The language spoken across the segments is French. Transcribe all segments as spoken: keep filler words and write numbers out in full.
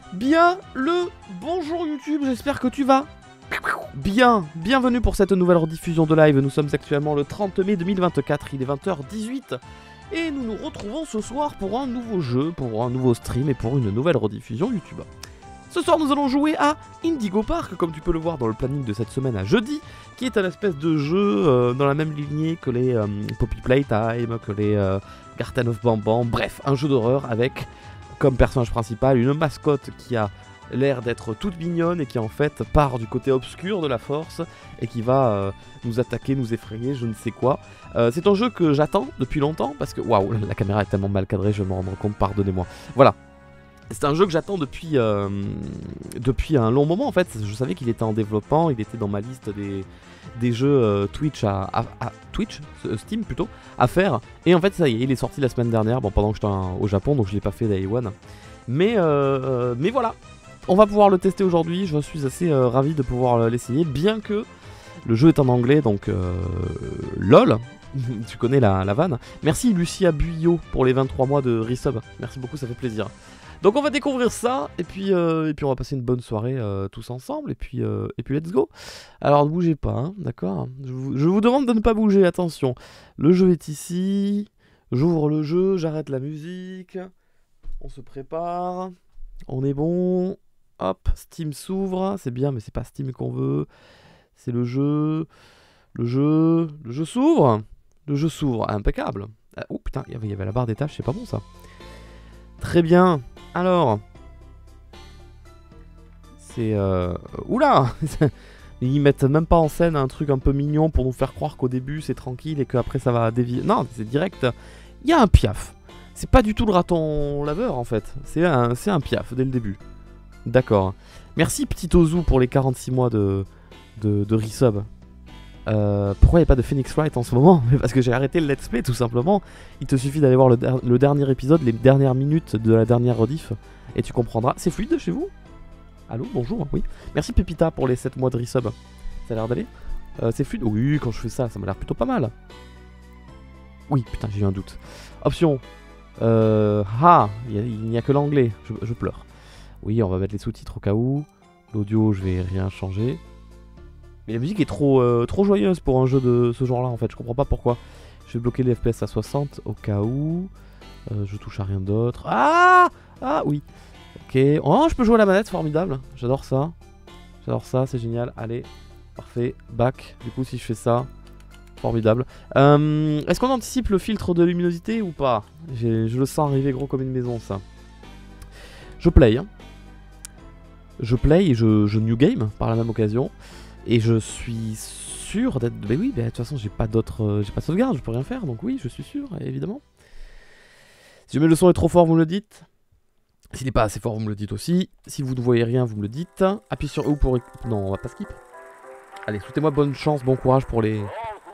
Bien le bonjour YouTube, j'espère que tu vas bien. Bienvenue pour cette nouvelle rediffusion de live. Nous sommes actuellement le trente mai deux mille vingt-quatre, il est vingt heures dix-huit. Et nous nous retrouvons ce soir pour un nouveau jeu, pour un nouveau stream et pour une nouvelle rediffusion YouTube. Ce soir nous allons jouer à Indigo Park, comme tu peux le voir dans le planning de cette semaine à jeudi, qui est un espèce de jeu euh, dans la même lignée que les euh, Poppy Playtime, que les euh, Garten of Banban, bref, un jeu d'horreur avec comme personnage principal une mascotte qui a l'air d'être toute mignonne et qui en fait part du côté obscur de la force et qui va euh, nous attaquer, nous effrayer, je ne sais quoi. Euh, c'est un jeu que j'attends depuis longtemps parce que, waouh, la caméra est tellement mal cadrée, je vais me rendre compte, pardonnez-moi. Voilà. C'est un jeu que j'attends depuis, euh, depuis un long moment en fait. Je savais qu'il était en développement, il était dans ma liste des, des jeux euh, Twitch à, à, à Twitch, Steam plutôt, à faire. Et en fait ça y est, il est sorti la semaine dernière, bon pendant que j'étais au Japon, donc je l'ai pas fait day one. Mais, euh, mais voilà, on va pouvoir le tester aujourd'hui, je suis assez euh, ravi de pouvoir l'essayer, bien que le jeu est en anglais, donc euh, lol. Tu connais la, la vanne. Merci Lucia Buyot pour les vingt-trois mois de resub, merci beaucoup, ça fait plaisir. Donc on va découvrir ça, et puis, euh, et puis on va passer une bonne soirée euh, tous ensemble, et puis, euh, et puis let's go. Alors ne bougez pas, hein, d'accord, je, je vous demande de ne pas bouger, attention. Le jeu est ici, j'ouvre le jeu, j'arrête la musique, on se prépare, on est bon, hop, Steam s'ouvre, c'est bien mais c'est pas Steam qu'on veut, c'est le jeu, le jeu, le jeu s'ouvre, le jeu s'ouvre, impeccable. Ah, oh putain, il y avait la barre des tâches, c'est pas bon ça. Très bien. Alors, c'est... Euh... Oula. Ils mettent même pas en scène un truc un peu mignon pour nous faire croire qu'au début c'est tranquille et qu'après ça va dévier. Non, c'est direct. Il y a un piaf. C'est pas du tout le raton laveur en fait. C'est un, c'est un piaf dès le début. D'accord. Merci Petit Ozu pour les quarante-six mois de, de, de resub. Euh, pourquoi il n'y a pas de Phoenix Wright en ce moment? Parce que j'ai arrêté le let's play tout simplement. Il te suffit d'aller voir le, der le dernier épisode, les dernières minutes de la dernière rediff, et tu comprendras. C'est fluide chez vous? Allô, bonjour, oui. Merci Pépita pour les sept mois de resub. Ça a l'air d'aller euh, C'est fluide? Oui, quand je fais ça, ça m'a l'air plutôt pas mal. Oui, putain, j'ai eu un doute. Option. Euh, ah, il n'y a, a que l'anglais, je, je pleure. Oui, on va mettre les sous-titres au cas où. L'audio, je vais rien changer. Mais la musique est trop, euh, trop joyeuse pour un jeu de ce genre là en fait, je comprends pas pourquoi. Je vais bloquer les F P S à soixante au cas où. Euh, je touche à rien d'autre. Ah Ah oui. Ok. Oh, je peux jouer à la manette, formidable. J'adore ça. J'adore ça, c'est génial. Allez, parfait. Back. Du coup, si je fais ça, formidable. Euh, Est-ce qu'on anticipe le filtre de luminosité ou pas? Je le sens arriver gros comme une maison ça. Je play. Hein. Je play et je, je new game par la même occasion. Et je suis sûr d'être... Mais oui, mais de toute façon, j'ai pas d'autre... Euh, j'ai pas de sauvegarde, je peux rien faire, donc oui, je suis sûr, évidemment. Si jamais le son est trop fort, vous me le dites. S'il n'est pas assez fort, vous me le dites aussi. Si vous ne voyez rien, vous me le dites. Appuyez sur E pour... Non, on va pas skip. Allez, souhaitez-moi bonne chance, bon courage pour les...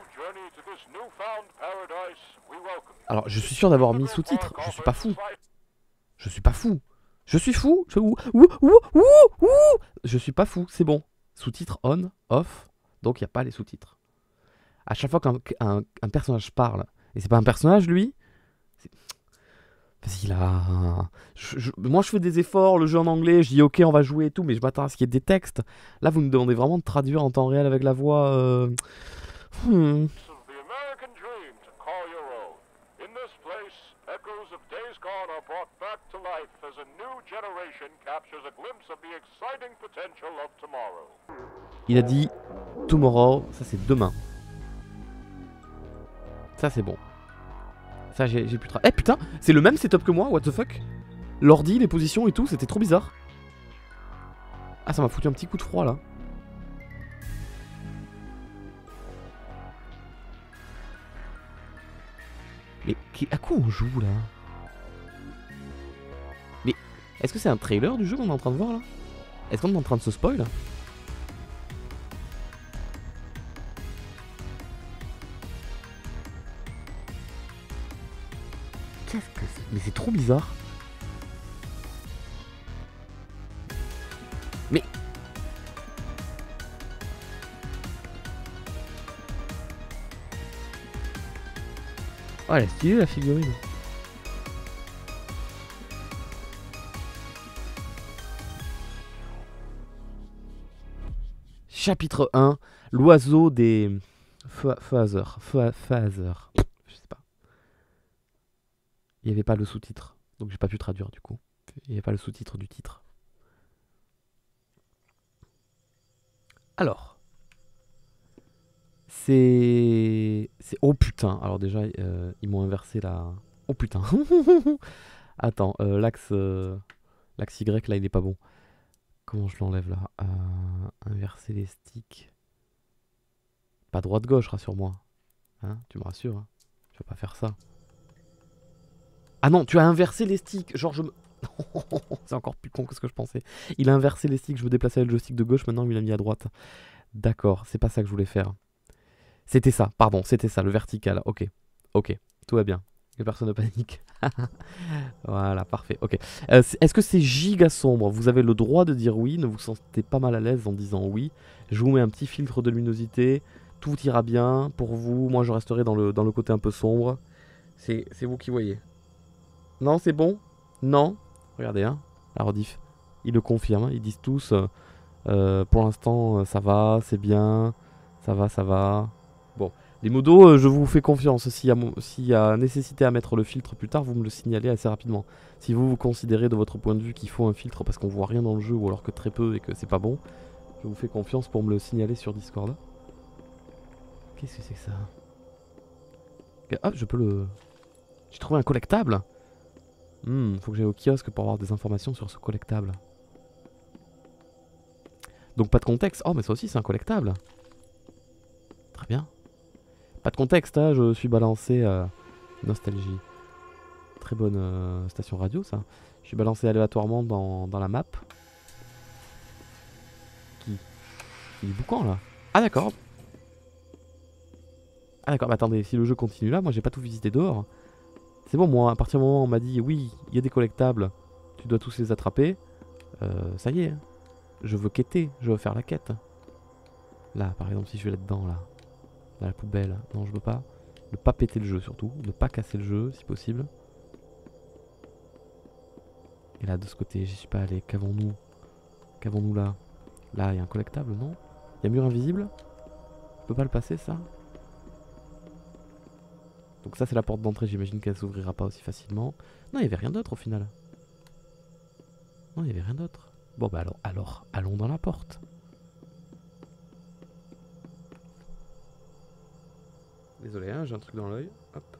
Alors, je suis sûr d'avoir mis sous-titres, je suis pas fou. Je suis pas fou. Je suis fou. Je... Ouh, ouh, ouh, ouh, ouh. Je suis pas fou, c'est bon. Sous-titres on, off, donc il n'y a pas les sous-titres. À chaque fois qu'un un, un personnage parle, et c'est pas un personnage lui, parce qu'il a... Je, je, moi je fais des efforts, le jeu en anglais, je dis ok on va jouer et tout, mais je m'attends à ce qu'il y ait des textes. Là vous me demandez vraiment de traduire en temps réel avec la voix... Euh... Hmm. Il a dit tomorrow, ça c'est demain. Ça c'est bon. Ça j'ai pu tra... Eh putain, c'est le même setup que moi, what the fuck. L'ordi, les positions et tout, c'était trop bizarre. Ah ça m'a foutu un petit coup de froid là. Mais à quoi on joue là? Mais est-ce que c'est un trailer du jeu qu'on est en train de voir là? Est-ce qu'on est en train de se spoil? Qu'est-ce que c'est? Mais c'est trop bizarre. Mais... Oh, elle est stylée la figurine. Chapitre un, l'oiseau des... Phaser. Phaser. Je sais pas. Il n'y avait pas le sous-titre, donc j'ai pas pu traduire du coup. Il n'y avait pas le sous-titre du titre. Alors. C'est... C'est... Oh putain. Alors déjà, euh, ils m'ont inversé la... Oh putain. Attends, euh, l'axe... Euh... L'axe Y, là, il est pas bon. Comment je l'enlève, là euh, Inverser les sticks. Pas droite-gauche, rassure-moi. Hein, tu me rassures. Hein, tu vas pas faire ça. Ah non, tu as inversé les sticks. Genre, je me... C'est encore plus con que ce que je pensais. Il a inversé les sticks. Je me déplaçais avec le joystick de gauche. Maintenant, il l'a mis à droite. D'accord, c'est pas ça que je voulais faire. C'était ça, pardon, c'était ça, le vertical. Ok, ok, tout va bien. Que personne ne panique. Voilà, parfait, ok. Euh, Est-ce que c'est giga sombre? Vous avez le droit de dire oui, ne vous sentez pas mal à l'aise en disant oui. Je vous mets un petit filtre de luminosité. Tout ira bien pour vous. Moi, je resterai dans le, dans le côté un peu sombre. C'est vous qui voyez. Non, c'est bon? Non? Regardez, hein, la rediff. Ils le confirment, ils disent tous euh, euh, pour l'instant, ça va, c'est bien. Ça va, ça va. Bon, les modos, euh, je vous fais confiance. S'il y, s'il y a nécessité à mettre le filtre plus tard, vous me le signalez assez rapidement. Si vous, vous considérez de votre point de vue qu'il faut un filtre parce qu'on voit rien dans le jeu ou alors que très peu et que c'est pas bon, je vous fais confiance pour me le signaler sur Discord. Qu'est-ce que c'est que ça? Ah, je peux le... J'ai trouvé un collectable. Hmm, faut que j'aille au kiosque pour avoir des informations sur ce collectable. Donc pas de contexte. Oh, mais ça aussi c'est un collectable. Très bien. Pas de contexte, hein, je suis balancé... Euh... Nostalgie. Très bonne euh, station radio, ça. Je suis balancé aléatoirement dans, dans la map. Qui Il est boucan, là. Ah, d'accord. Ah, d'accord, mais attendez, si le jeu continue là, moi j'ai pas tout visité dehors. C'est bon, moi, à partir du moment où on m'a dit, oui, il y a des collectables, tu dois tous les attraper, euh, ça y est. Hein. Je veux quêter, je veux faire la quête. Là, par exemple, si je vais là-dedans, là, dans la poubelle, non, je veux pas. Ne pas péter le jeu, surtout. Ne pas casser le jeu, si possible. Et là, de ce côté, j'y suis pas allé. Qu'avons-nous Qu'avons-nous là Là, il y a un collectable, non? Il y a un mur invisible? Je peux pas le passer, ça? Donc ça, c'est la porte d'entrée. J'imagine qu'elle s'ouvrira pas aussi facilement. Non, il y avait rien d'autre, au final. Non, il y avait rien d'autre. Bon, bah alors, alors, allons dans la porte. Désolé, hein, j'ai un truc dans l'œil. Hop.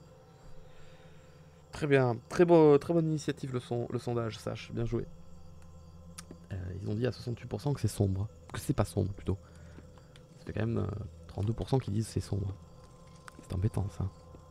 Très bien, très, beau, très bonne initiative le, son, le sondage, sache, bien joué. Euh, ils ont dit à soixante-huit pour cent que c'est sombre. Que c'est pas sombre plutôt. Ça fait quand même euh, trente-deux pour cent qui disent c'est sombre. C'est embêtant ça.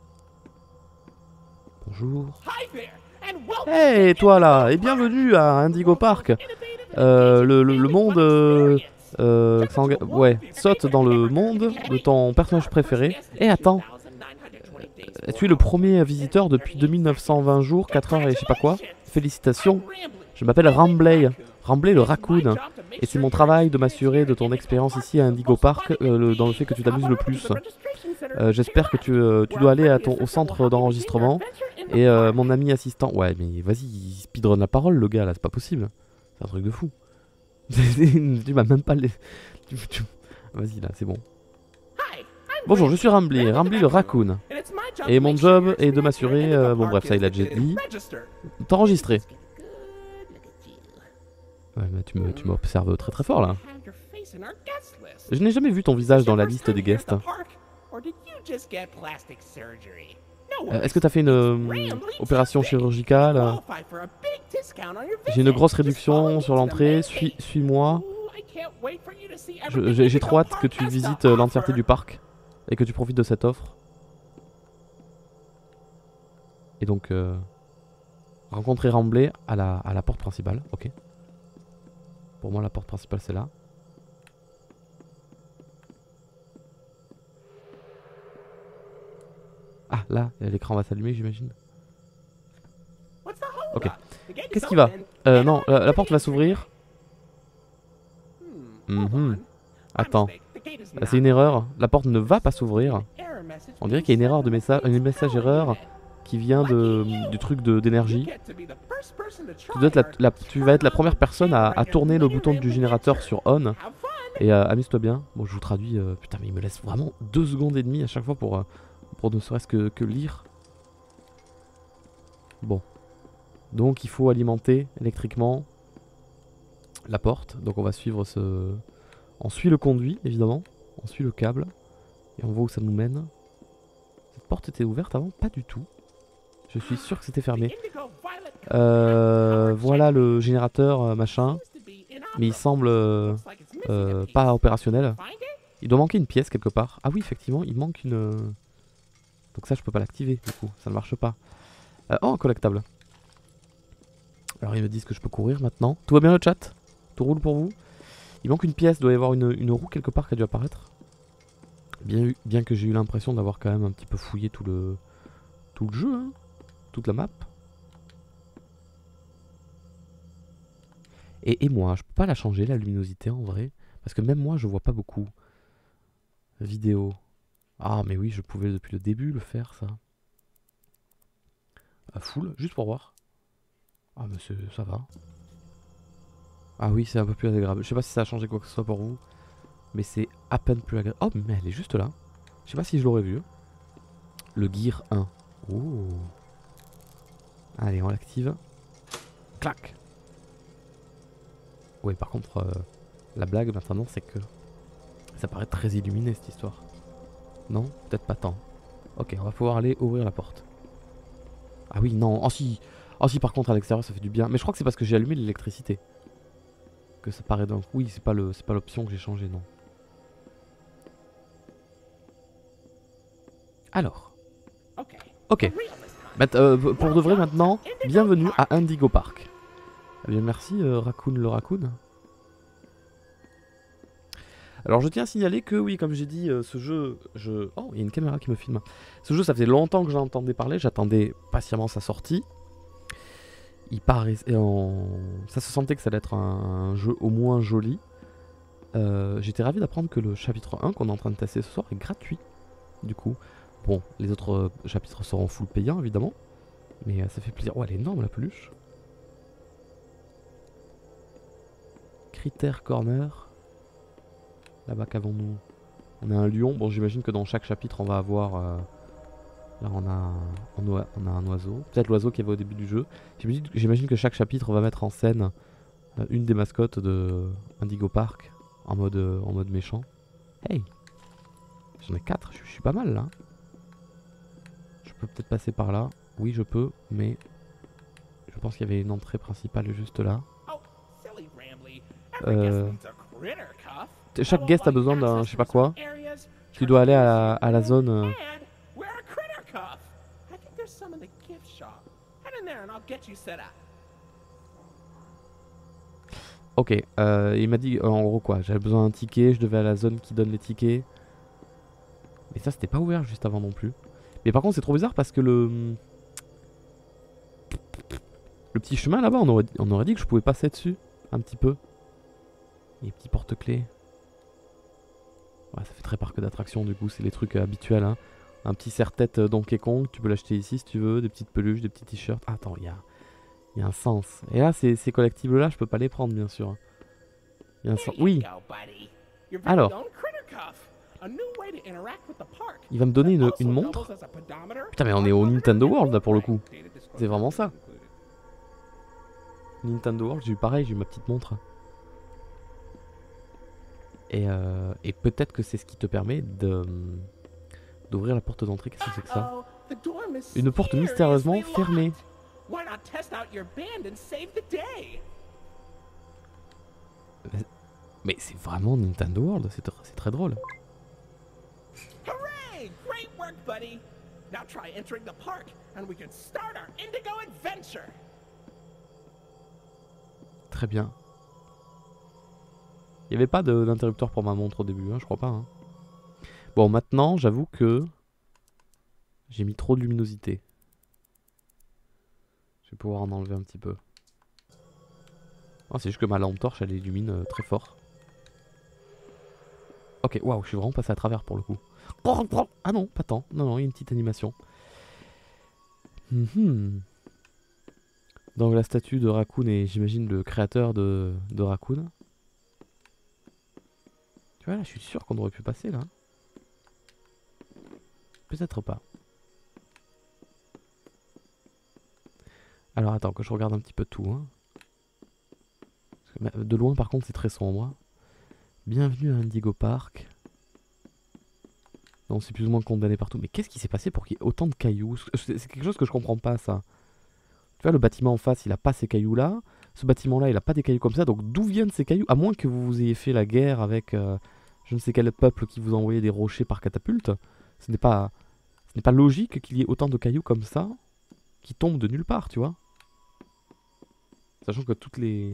Bonjour. Hey toi là, et bienvenue à Indigo Park. Euh, le, le, le monde... Euh, euh, ouais, saute dans le monde de ton personnage préféré. Et attends. Euh, tu es le premier visiteur depuis deux mille neuf cent vingt jours, quatre heures et je sais pas quoi. Félicitations. Je m'appelle Ramblay. Ramblay le raccoon. Et c'est mon travail de m'assurer de ton expérience ici à Indigo Park, euh, le, dans le fait que tu t'amuses le plus. Euh, J'espère que tu, euh, tu dois aller à ton, au centre d'enregistrement. Et euh, mon ami assistant... Ouais, mais vas-y, il speedrun la parole, le gars, là, c'est pas possible. C'est un truc de fou. Tu m'as même pas... Les... Vas-y, là, c'est bon. Bonjour, je suis Ramblay, Ramblay le raccoon. Et mon job est de m'assurer... Euh, bon, bref, ça, il a déjà dit. T'enregistrer. Ouais, mais tu me, tu m'observes très très fort, là. Je n'ai jamais vu ton visage dans la liste des guests. Euh, Est-ce que t'as fait une euh, opération chirurgicale? J'ai une grosse réduction sur l'entrée. Suis, suis-moi. J'ai trop hâte que tu visites euh, l'entièreté du parc et que tu profites de cette offre. Et donc, euh, rencontrer Ramblay à la, à la porte principale. Ok. Pour moi, la porte principale, c'est là. Ah, là, l'écran va s'allumer, j'imagine. Ok. Qu'est-ce qui va? Euh, non, la, la porte va s'ouvrir. Mm-hmm. Attends. C'est une erreur. La porte ne va pas s'ouvrir. On dirait qu'il y a une erreur de message, un message erreur qui vient de, du truc d'énergie. Tu, la, la, tu vas être la première personne à, à tourner le bouton du générateur sur on Et euh, amuse-toi bien. Bon, je vous traduis. Euh, putain, mais il me laisse vraiment deux secondes et demie à chaque fois pour, euh, pour ne serait-ce que, que lire. Bon. Donc, il faut alimenter électriquement la porte. Donc, on va suivre ce... On suit le conduit, évidemment. On suit le câble. Et on voit où ça nous mène. Cette porte était ouverte avant? Pas du tout. Je suis sûr que c'était fermé. Euh, voilà le générateur, euh, machin. Mais il semble euh, euh, pas opérationnel. Il doit manquer une pièce quelque part. Ah oui, effectivement, il manque une... euh, Donc ça, je peux pas l'activer, du coup. Ça ne marche pas. Euh, oh, un collectable. Alors, ils me disent que je peux courir maintenant. Tout va bien le chat? Tout roule pour vous? Il manque une pièce, il doit y avoir une, une roue quelque part qui a dû apparaître. Bien, bien que j'ai eu l'impression d'avoir quand même un petit peu fouillé tout le, tout le jeu, hein. Toute la map. Et, et moi, je peux pas la changer, la luminosité en vrai. Parce que même moi, je vois pas beaucoup. Vidéo. Ah, mais oui, je pouvais depuis le début le faire, ça. À full, juste pour voir. Ah, mais ça va. Ah oui, c'est un peu plus agréable. Je sais pas si ça a changé quoi que ce soit pour vous. Mais c'est à peine plus agréable. Oh, mais elle est juste là. Je sais pas si je l'aurais vu. Le Gear un. Oh. Allez, on l'active. Clac. Ouais, par contre, euh, la blague maintenant, c'est que ça paraît très illuminé cette histoire. Non? Peut-être pas tant. Ok, on va pouvoir aller ouvrir la porte. Ah oui, non. Oh si. Oh si, par contre, à l'extérieur, ça fait du bien. Mais je crois que c'est parce que j'ai allumé l'électricité. Que ça paraît d'un coup. Oui, c'est pas le, c'est pas l'option que j'ai changé, non. Alors. Ok. But, euh, pour de vrai maintenant, bienvenue à Indigo Park. Eh bien merci euh, Raccoon le Raccoon. Alors je tiens à signaler que oui, comme j'ai dit, euh, ce jeu, je... Oh, il y a une caméra qui me filme. Ce jeu, ça faisait longtemps que j'en entendais parler, j'attendais patiemment sa sortie. Il paraissait en... Ça se sentait que ça allait être un, un jeu au moins joli. Euh, J'étais ravi d'apprendre que le chapitre un qu'on est en train de tester ce soir est gratuit. Du coup, bon, les autres euh, chapitres seront full payants évidemment. Mais euh, ça fait plaisir. Oh, elle est énorme la peluche. Critère Corner. Là-bas, qu'avons-nous? On a un lion. Bon, j'imagine que dans chaque chapitre, on va avoir... Euh... Là, on a, on a, on a un oiseau. Peut-être l'oiseau qu'il y avait au début du jeu. J'imagine que chaque chapitre va mettre en scène euh, une des mascottes de Indigo Park en mode, euh, en mode méchant. Hey! J'en ai quatre. Je suis pas mal, là. Je peux peut-être passer par là. Oui, je peux, mais... Je pense qu'il y avait une entrée principale juste là. Euh... Chaque guest a besoin d'un je sais pas quoi. Tu dois aller à, à la zone. Euh... Ok, euh, il m'a dit euh, en gros quoi. J'avais besoin d'un ticket, je devais à la zone qui donne les tickets. Mais ça, c'était pas ouvert juste avant non plus. Mais par contre, c'est trop bizarre parce que le. Le petit chemin là-bas, on aurait, on aurait dit que je pouvais passer dessus. Un petit peu. Les petits porte-clés. Ouais, ça fait très parc d'attractions du coup, c'est les trucs euh, habituels. Hein. Un petit serre-tête euh, Donkey Kong, tu peux l'acheter ici si tu veux. Des petites peluches, des petits t-shirts. Ah, attends, il y a, y a un sens. Et là, ces, ces collectibles-là, je peux pas les prendre bien sûr. Il y a un sens. Oui. Alors. Il va me donner une, une montre. Putain, mais on est au Nintendo World là pour le coup. C'est vraiment ça. Nintendo World, j'ai eu pareil, j'ai eu ma petite montre. Et, euh, et peut-être que c'est ce qui te permet de d'ouvrir la porte d'entrée. Qu'est-ce que c'est que ça? Une porte mystérieusement fermée. Mais, mais c'est vraiment Nintendo World, c'est très drôle. Très bien. Il n'y avait pas d'interrupteur pour ma montre au début, hein, je crois pas. Hein. Bon, maintenant, j'avoue que j'ai mis trop de luminosité. Je vais pouvoir en enlever un petit peu. Oh, c'est juste que ma lampe torche, elle illumine euh, très fort. Ok, waouh, je suis vraiment passé à travers pour le coup. Ah non, pas tant. Non, non, il y a une petite animation. Mm-hmm. Donc la statue de Raccoon est, j'imagine, le créateur de, de Raccoon. vois, là, je suis sûr qu'on aurait pu passer, là. Peut-être pas. Alors, attends, que je regarde un petit peu tout, hein. Parce que, de loin, par contre, c'est très sombre. Bienvenue à Indigo Park. Non, c'est plus ou moins condamné partout. Mais qu'est-ce qui s'est passé pour qu'il y ait autant de cailloux? C'est quelque chose que je comprends pas, ça. Tu vois, le bâtiment en face, il a pas ces cailloux-là. Ce bâtiment-là, il a pas des cailloux comme ça. Donc, d'où viennent ces cailloux? À moins que vous ayez fait la guerre avec euh, je ne sais quel peuple qui vous envoyait des rochers par catapulte. Ce n'est pas, ce n'est pas logique qu'il y ait autant de cailloux comme ça qui tombent de nulle part, tu vois. Sachant que toutes les...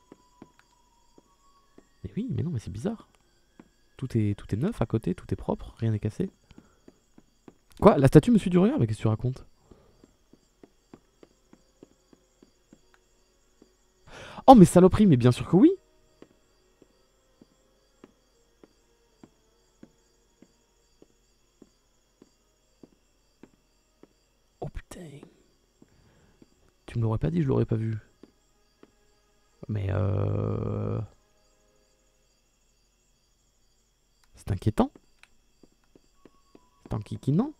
Mais oui, mais non, mais c'est bizarre. Tout est, tout est neuf à côté, tout est propre, rien n'est cassé. Quoi? La statue me suit du regard? Mais qu'est-ce que tu racontes? Oh mais saloperie, mais bien sûr que oui. Oh putain. Tu me l'aurais pas dit, je l'aurais pas vu. Mais euh... c'est inquiétant. C'est enquiquinant.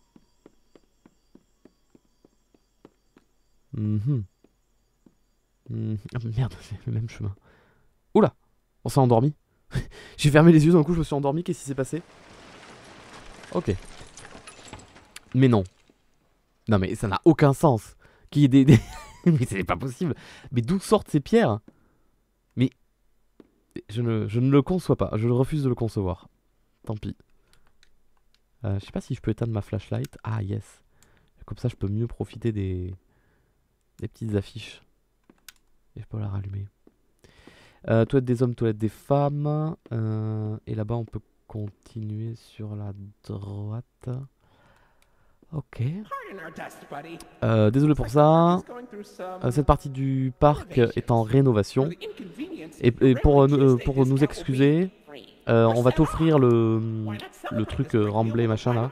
Mhm. Mm ah, merde, c'est le même chemin. Oula, on s'est endormi. J'ai fermé les yeux d'un coup, je me suis endormi, qu'est-ce qui s'est passé? Ok. Mais non. Non mais ça n'a aucun sens. Qu'il y ait des... des... mais c'est pas possible. Mais d'où sortent ces pierres? Mais... Je ne, je ne le conçois pas, je refuse de le concevoir. Tant pis. Euh, je sais pas si je peux éteindre ma flashlight. Ah yes. Comme ça je peux mieux profiter des, des petites affiches. Et je peux la rallumer. Euh, toilette des hommes, toilette des femmes. Euh, et là-bas on peut continuer sur la droite. Ok. Euh, désolé pour ça. Euh, cette partie du parc est en rénovation. Et, et pour, euh, pour nous excuser, euh, on va t'offrir le, le truc euh, remblai machin là.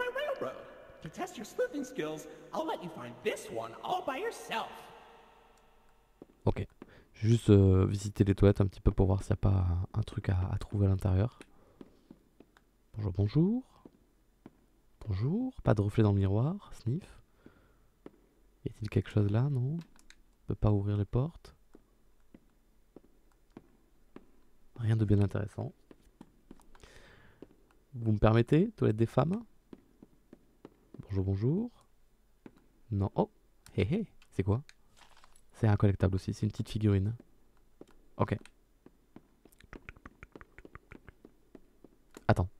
Ok. Juste euh, visiter les toilettes un petit peu pour voir s'il n'y a pas un truc à, à trouver à l'intérieur. Bonjour, bonjour. Bonjour. Pas de reflet dans le miroir. Sniff. Y a-t-il quelque chose là? Non. On peut pas ouvrir les portes. Rien de bien intéressant. Vous me permettez? Toilette des femmes. Bonjour, bonjour. Non. Oh. Hé hé. C'est quoi? C'est un collectable aussi. C'est une petite figurine. Ok. Attends.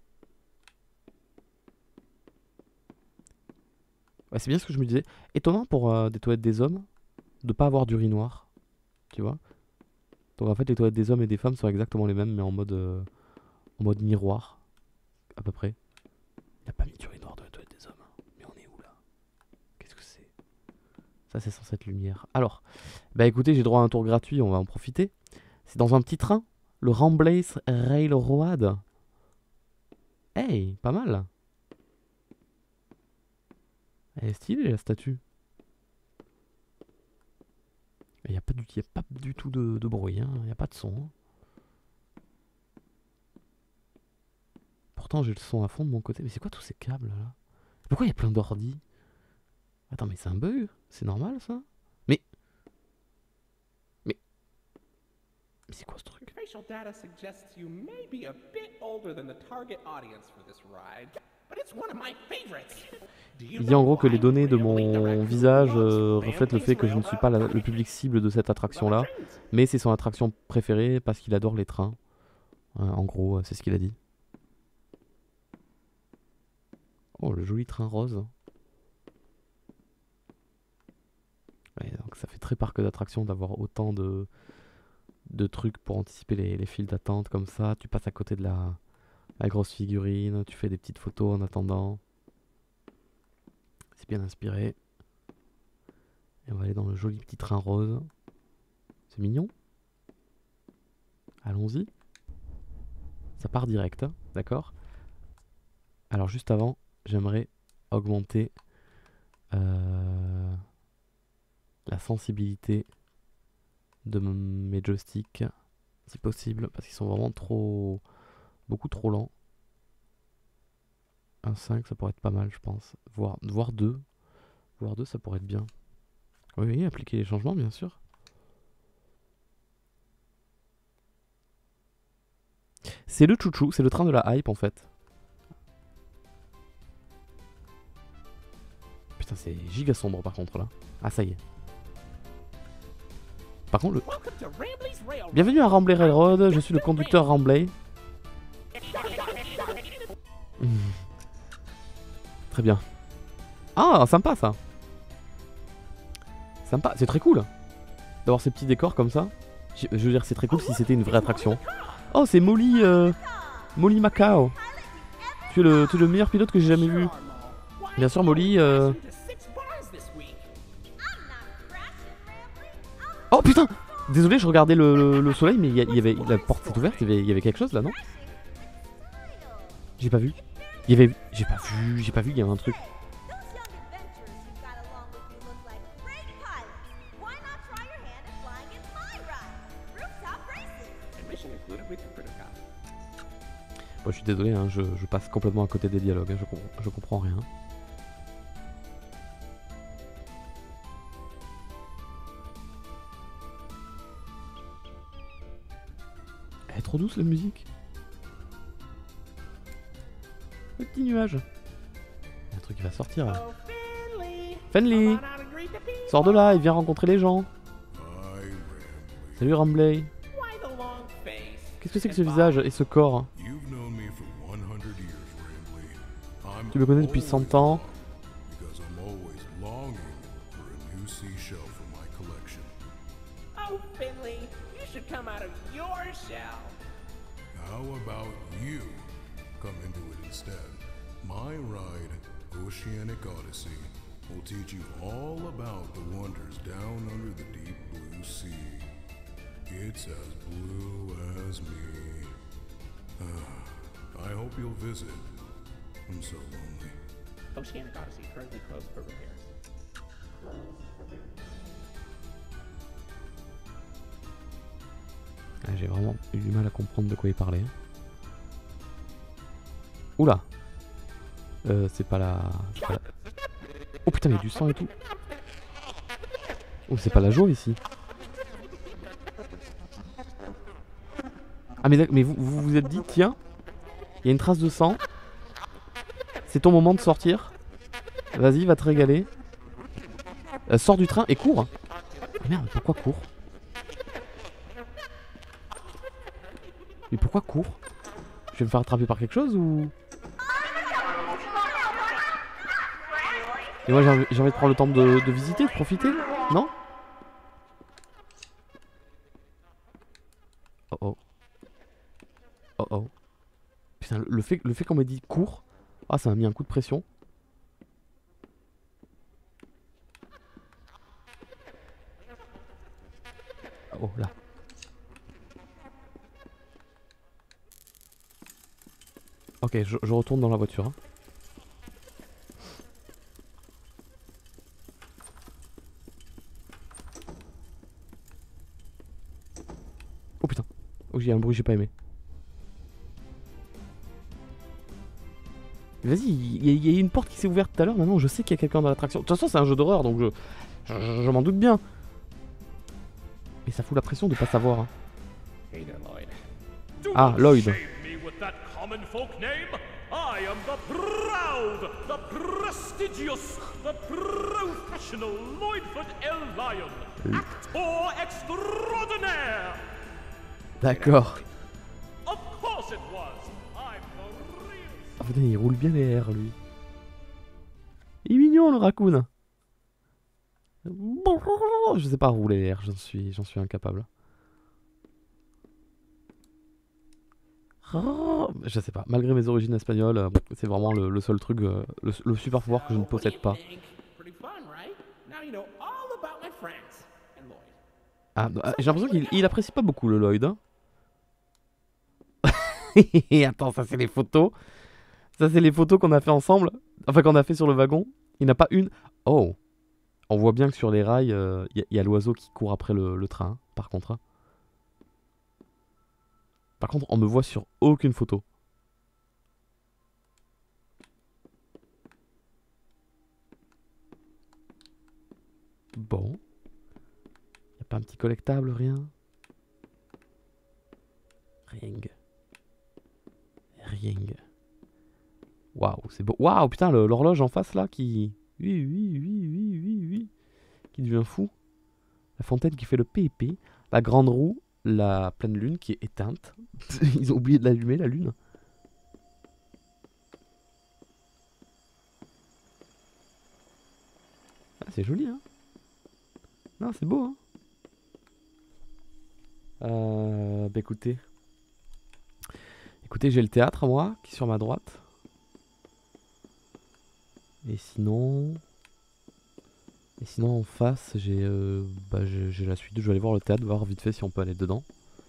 Ouais, c'est bien ce que je me disais. Étonnant pour euh, des toilettes des hommes de pas avoir d'urinoir. Tu vois? Donc en fait, les toilettes des hommes et des femmes sont exactement les mêmes, mais en mode, euh, en mode miroir. À peu près. Il a pas mis d'urinoir dans les toilettes des hommes. Mais on est où là? Qu'est-ce que c'est? Ça, c'est censé être lumière. Alors, bah écoutez, j'ai droit à un tour gratuit, on va en profiter. C'est dans un petit train. Le Ramblers Railroad. Hey, pas mal. Elle est stylée la statue. Il n'y a, a pas du tout de, de bruit, il hein. n'y a pas de son. Hein. Pourtant j'ai le son à fond de mon côté. Mais c'est quoi tous ces câbles là? Pourquoi il y a plein d'ordi? Attends, mais c'est un bug? C'est normal ça? Mais... Mais... Mais c'est quoi ce truc? Il dit en gros que les données de mon visage euh, reflètent le fait que je ne suis pas la, le public cible de cette attraction là. Mais c'est son attraction préférée parce qu'il adore les trains. Euh, en gros, c'est ce qu'il a dit. Oh, le joli train rose. Ouais, donc ça fait très parc d'attractions d'avoir autant de, de trucs pour anticiper les, les files d'attente comme ça. Tu passes à côté de la, la grosse figurine, tu fais des petites photos en attendant. C'est bien inspiré. Et on va aller dans le joli petit train rose. C'est mignon. Allons-y. Ça part direct, hein, d'accord? Alors juste avant, j'aimerais augmenter euh, la sensibilité de mes joysticks, si possible, parce qu'ils sont vraiment trop, beaucoup trop lents. Un cinq, ça pourrait être pas mal, je pense. Voire, voire deux. Voire deux, ça pourrait être bien. Oui, oui, appliquer les changements, bien sûr. C'est le chouchou, c'est le train de la hype, en fait. Putain, c'est giga sombre, par contre, là. Ah, ça y est. Par contre, le... Bienvenue à Ramblay Railroad, je suis le conducteur Ramblay. Mmh. Très bien. Ah, sympa ça. Sympa, c'est très cool d'avoir ces petits décors comme ça. Je, je veux dire, c'est très cool si c'était une vraie attraction. Oh, c'est Molly, euh, Molly Macao. Tu es, le, tu es le meilleur pilote que j'ai jamais vu. Bien sûr, Molly. Euh... Oh putain! Désolé, je regardais le, le, le soleil, mais il y, y avait la porte est ouverte. Il y avait, il y avait quelque chose là, non? J'ai pas vu. Il y avait, j'ai pas vu, j'ai pas vu. Il y avait un truc. Bon, je suis désolé, hein, je, je passe complètement à côté des dialogues, hein, je, com je comprends rien. Elle est trop douce la musique. Le petit nuage. Il y a un truc qui va sortir là. Fenley, sors de là et viens rencontrer les gens. Salut Ramblay. Qu'est-ce que c'est que ce visage et ce corps? Tu me connais depuis cent ans. Oh, Finley, you should come out of your shell. How about you come into it instead? My ride, Oceanic Odyssey, will teach you all about the wonders down under the deep blue sea. It's as blue as me. I hope you'll visit. I'm so lonely. Oceanic Odyssey currently closed for repairs. Ah, j'ai vraiment eu du mal à comprendre de quoi il parlait. Oula. Euh, c'est pas la... pas la... Oh putain, il y a du sang et tout. Oh, c'est pas la jauge ici. Ah mais, mais vous, vous vous êtes dit, tiens, il y a une trace de sang. C'est ton moment de sortir. Vas-y, va te régaler. Euh, sors du train et cours. Ah, merde, pourquoi cours? Mais pourquoi cours? Je vais me faire attraper par quelque chose ou... Et moi j'ai envie, j'ai envie de prendre le temps de, de visiter, de profiter, non? Oh oh. Oh oh. Putain, le fait, le fait qu'on m'ait dit cours, ah ça m'a mis un coup de pression. Oh là. Ok, je, je retourne dans la voiture. Hein. Oh putain. Oh, j'ai un bruit, j'ai pas aimé. Vas-y, il y, y a une porte qui s'est ouverte tout à l'heure. Maintenant, je sais qu'il y a quelqu'un dans l'attraction. De toute façon, c'est un jeu d'horreur, donc je, je, je m'en doute bien. Mais ça fout la pression de pas savoir. Hein. Hey there, Lloyd. Ah, Lloyd. I am the proud, the prestigious, the professional Lloydford L. Lion, actor extraordinaire. D'accord. Of course it was. I'm the real. Ah putain, il roule bien les airs, lui. Il est mignon, le raccoon. Je sais pas rouler les airs, j'en suis, j'en suis incapable. Je sais pas, malgré mes origines espagnoles, c'est vraiment le, le seul truc, le, le super pouvoir que je ne possède pas. Ah, j'ai l'impression qu'il il apprécie pas beaucoup le Lloyd. Hein. Attends, ça c'est les photos. Ça c'est les photos qu'on a fait ensemble. Enfin qu'on a fait sur le wagon. Il n'a pas une. Oh. On voit bien que sur les rails, il euh, y, y a l'oiseau qui court après le, le train, hein, par contre. Hein. Par contre, on me voit sur aucune photo. petit collectable, rien. Rien. Rien. Waouh, c'est beau. Waouh, putain, le- l'horloge en face là qui. Oui, oui, oui, oui, oui, oui. Qui devient fou. La fontaine qui fait le P P. La grande roue. La pleine lune qui est éteinte. Ils ont oublié de l'allumer, la lune. Ah, c'est joli, hein. Non, c'est beau, hein. Euh, bah écoutez. Écoutez, j'ai le théâtre, moi, qui est sur ma droite. Et sinon... Et sinon, en face, j'ai euh, bah, j'ai j'ai la suite. Je vais aller voir le théâtre, voir vite fait si on peut aller dedans.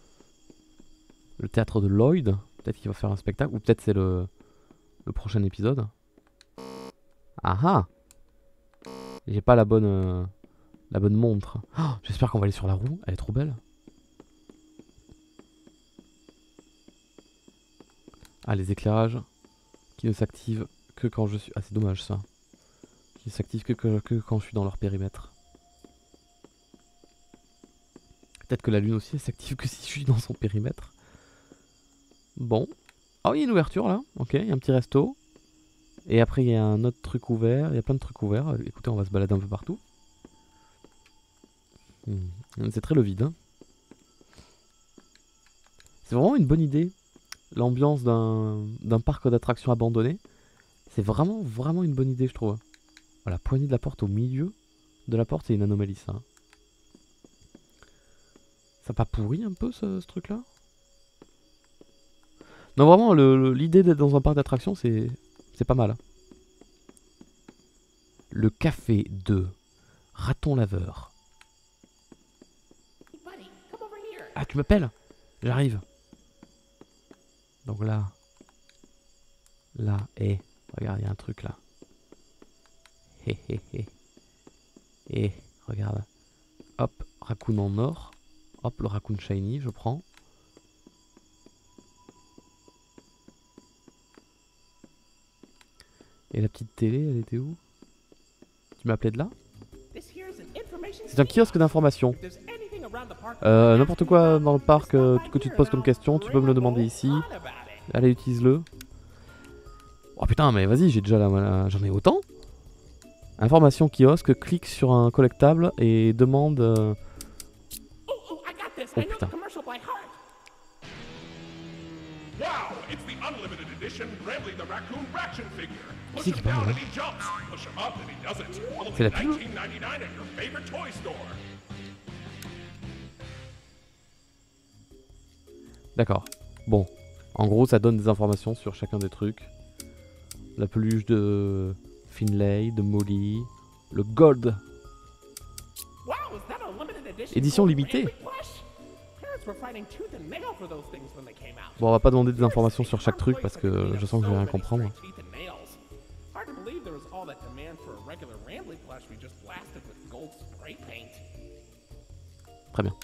Le théâtre de Lloyd. Peut-être qu'il va faire un spectacle. Ou peut-être c'est le, le prochain épisode. Ah ah. J'ai pas la bonne... Euh, la bonne montre. Oh, j'espère qu'on va aller sur la roue. Elle est trop belle. Ah, les éclairages qui ne s'activent que quand je suis... Ah, c'est dommage ça. Qui ne s'activent que, que, que quand je suis dans leur périmètre. Peut-être que la lune aussi, elle s'active que si je suis dans son périmètre. Bon. Ah oui, il y a une ouverture là. Ok, il y a un petit resto. Et après, il y a un autre truc ouvert. Il y a plein de trucs ouverts. Écoutez, on va se balader un peu partout. Hmm. C'est très le vide. Hein. C'est vraiment une bonne idée. L'ambiance d'un d'un parc d'attractions abandonné. C'est vraiment, vraiment une bonne idée, je trouve. Voilà, poignée de la porte au milieu de la porte, c'est une anomalie, ça. Ça n'a pas pourri un peu, ce, ce truc-là? Non, vraiment, l'idée d'être dans un parc d'attractions, c'est c'est pas mal. Le café de Raton Laveur. Ah, tu m'appelles? J'arrive. Donc là, là, et regarde, il y a un truc là. Hé hé hé. Et regarde. Hop, raccoon en or. Hop, le raccoon shiny, je prends. Et la petite télé, elle était où? Tu m'appelais de là? C'est un kiosque d'information. Euh, n'importe quoi dans le parc euh, que tu te poses comme question, tu peux me le demander ici. Allez, utilise-le. Oh putain, mais vas-y, j'ai déjà la, la j'en ai autant. Information kiosque, clique sur un collectable et demande... Euh... Oh putain. Qui c'est qui parle là? C'est la pub? D'accord. Bon. En gros, ça donne des informations sur chacun des trucs. La peluche de Finlay, de Molly. Le Gold. Édition limitée. Bon, on va pas demander des informations sur chaque truc parce que je sens que je vais rien comprendre. Très bien.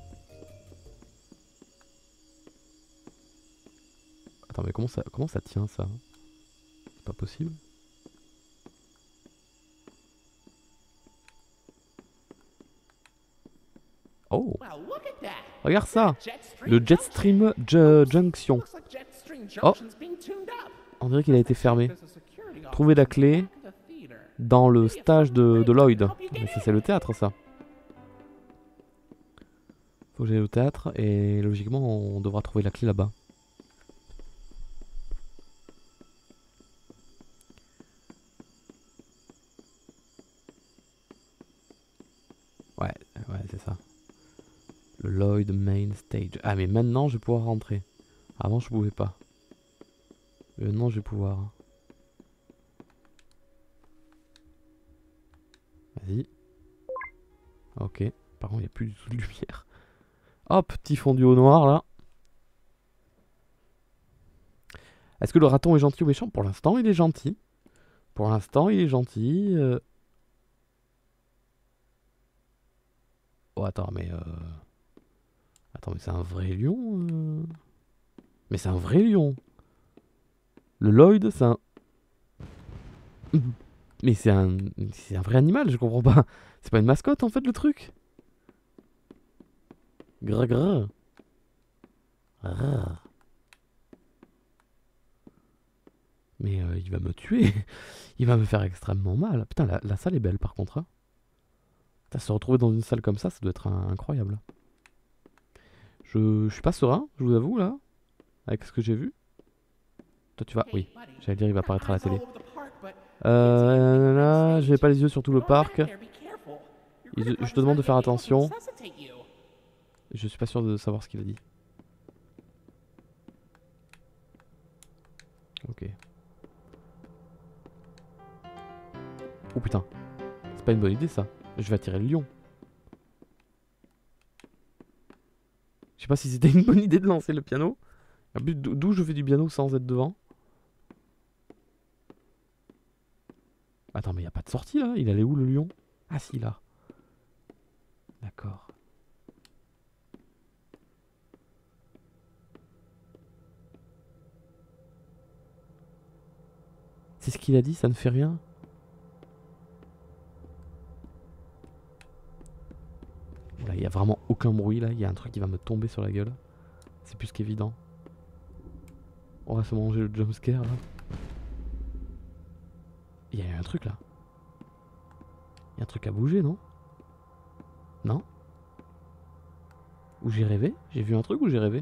Attends, mais comment ça, comment ça tient ça? C'est pas possible. Oh! Regarde ça! Le Jetstream Junction. Oh! On dirait qu'il a été fermé. Trouver la clé dans le stage de, de Lloyd. Mais ça, c'est le théâtre, ça. Faut que j'aille au théâtre et logiquement, on devra trouver la clé là-bas. Ouais, ouais, c'est ça. Le Lloyd Main Stage. Ah, mais maintenant, je vais pouvoir rentrer. Avant, je pouvais pas. Mais maintenant, je vais pouvoir. Vas-y. Ok. Par contre, il n'y a plus du tout de lumière. Hop, petit fondu au noir, là. Est-ce que le raton est gentil ou méchant? Pour l'instant, il est gentil. Pour l'instant, il est gentil. Euh... Oh, attends, mais... Euh... Attends, mais c'est un vrai lion euh... Mais c'est un vrai lion. Le Lloyd, c'est un... Mais c'est un... C'est un vrai animal, je comprends pas. C'est pas une mascotte, en fait, le truc? Grrr grrr. Grrr. Mais euh, il va me tuer. Il va me faire extrêmement mal. Putain, la, la salle est belle par contre. Hein. Putain, se retrouver dans une salle comme ça, ça doit être un, incroyable. Je, je suis pas serein, je vous avoue là. Avec ce que j'ai vu. Toi tu vas... Oui, j'allais dire il va apparaître à la télé. Euh... Là, j'ai pas les yeux sur tout le parc. Je, je te demande de faire attention. Je suis pas sûr de savoir ce qu'il a dit. Ok. Oh putain. C'est pas une bonne idée ça. Je vais attirer le lion. Je sais pas si c'était une bonne idée de lancer le piano. D'où je fais du piano sans être devant. Attends, mais y a pas de sortie là. Il allait où le lion? Ah si, là. D'accord. C'est ce qu'il a dit, ça ne fait rien. Là, il y a vraiment aucun bruit là. Il y a un truc qui va me tomber sur la gueule. C'est plus qu'évident. On va se manger le jumpscare là. Il y a un truc là. Il y a un truc à bouger, non? Non? Ou j'ai rêvé? J'ai vu un truc ou j'ai rêvé?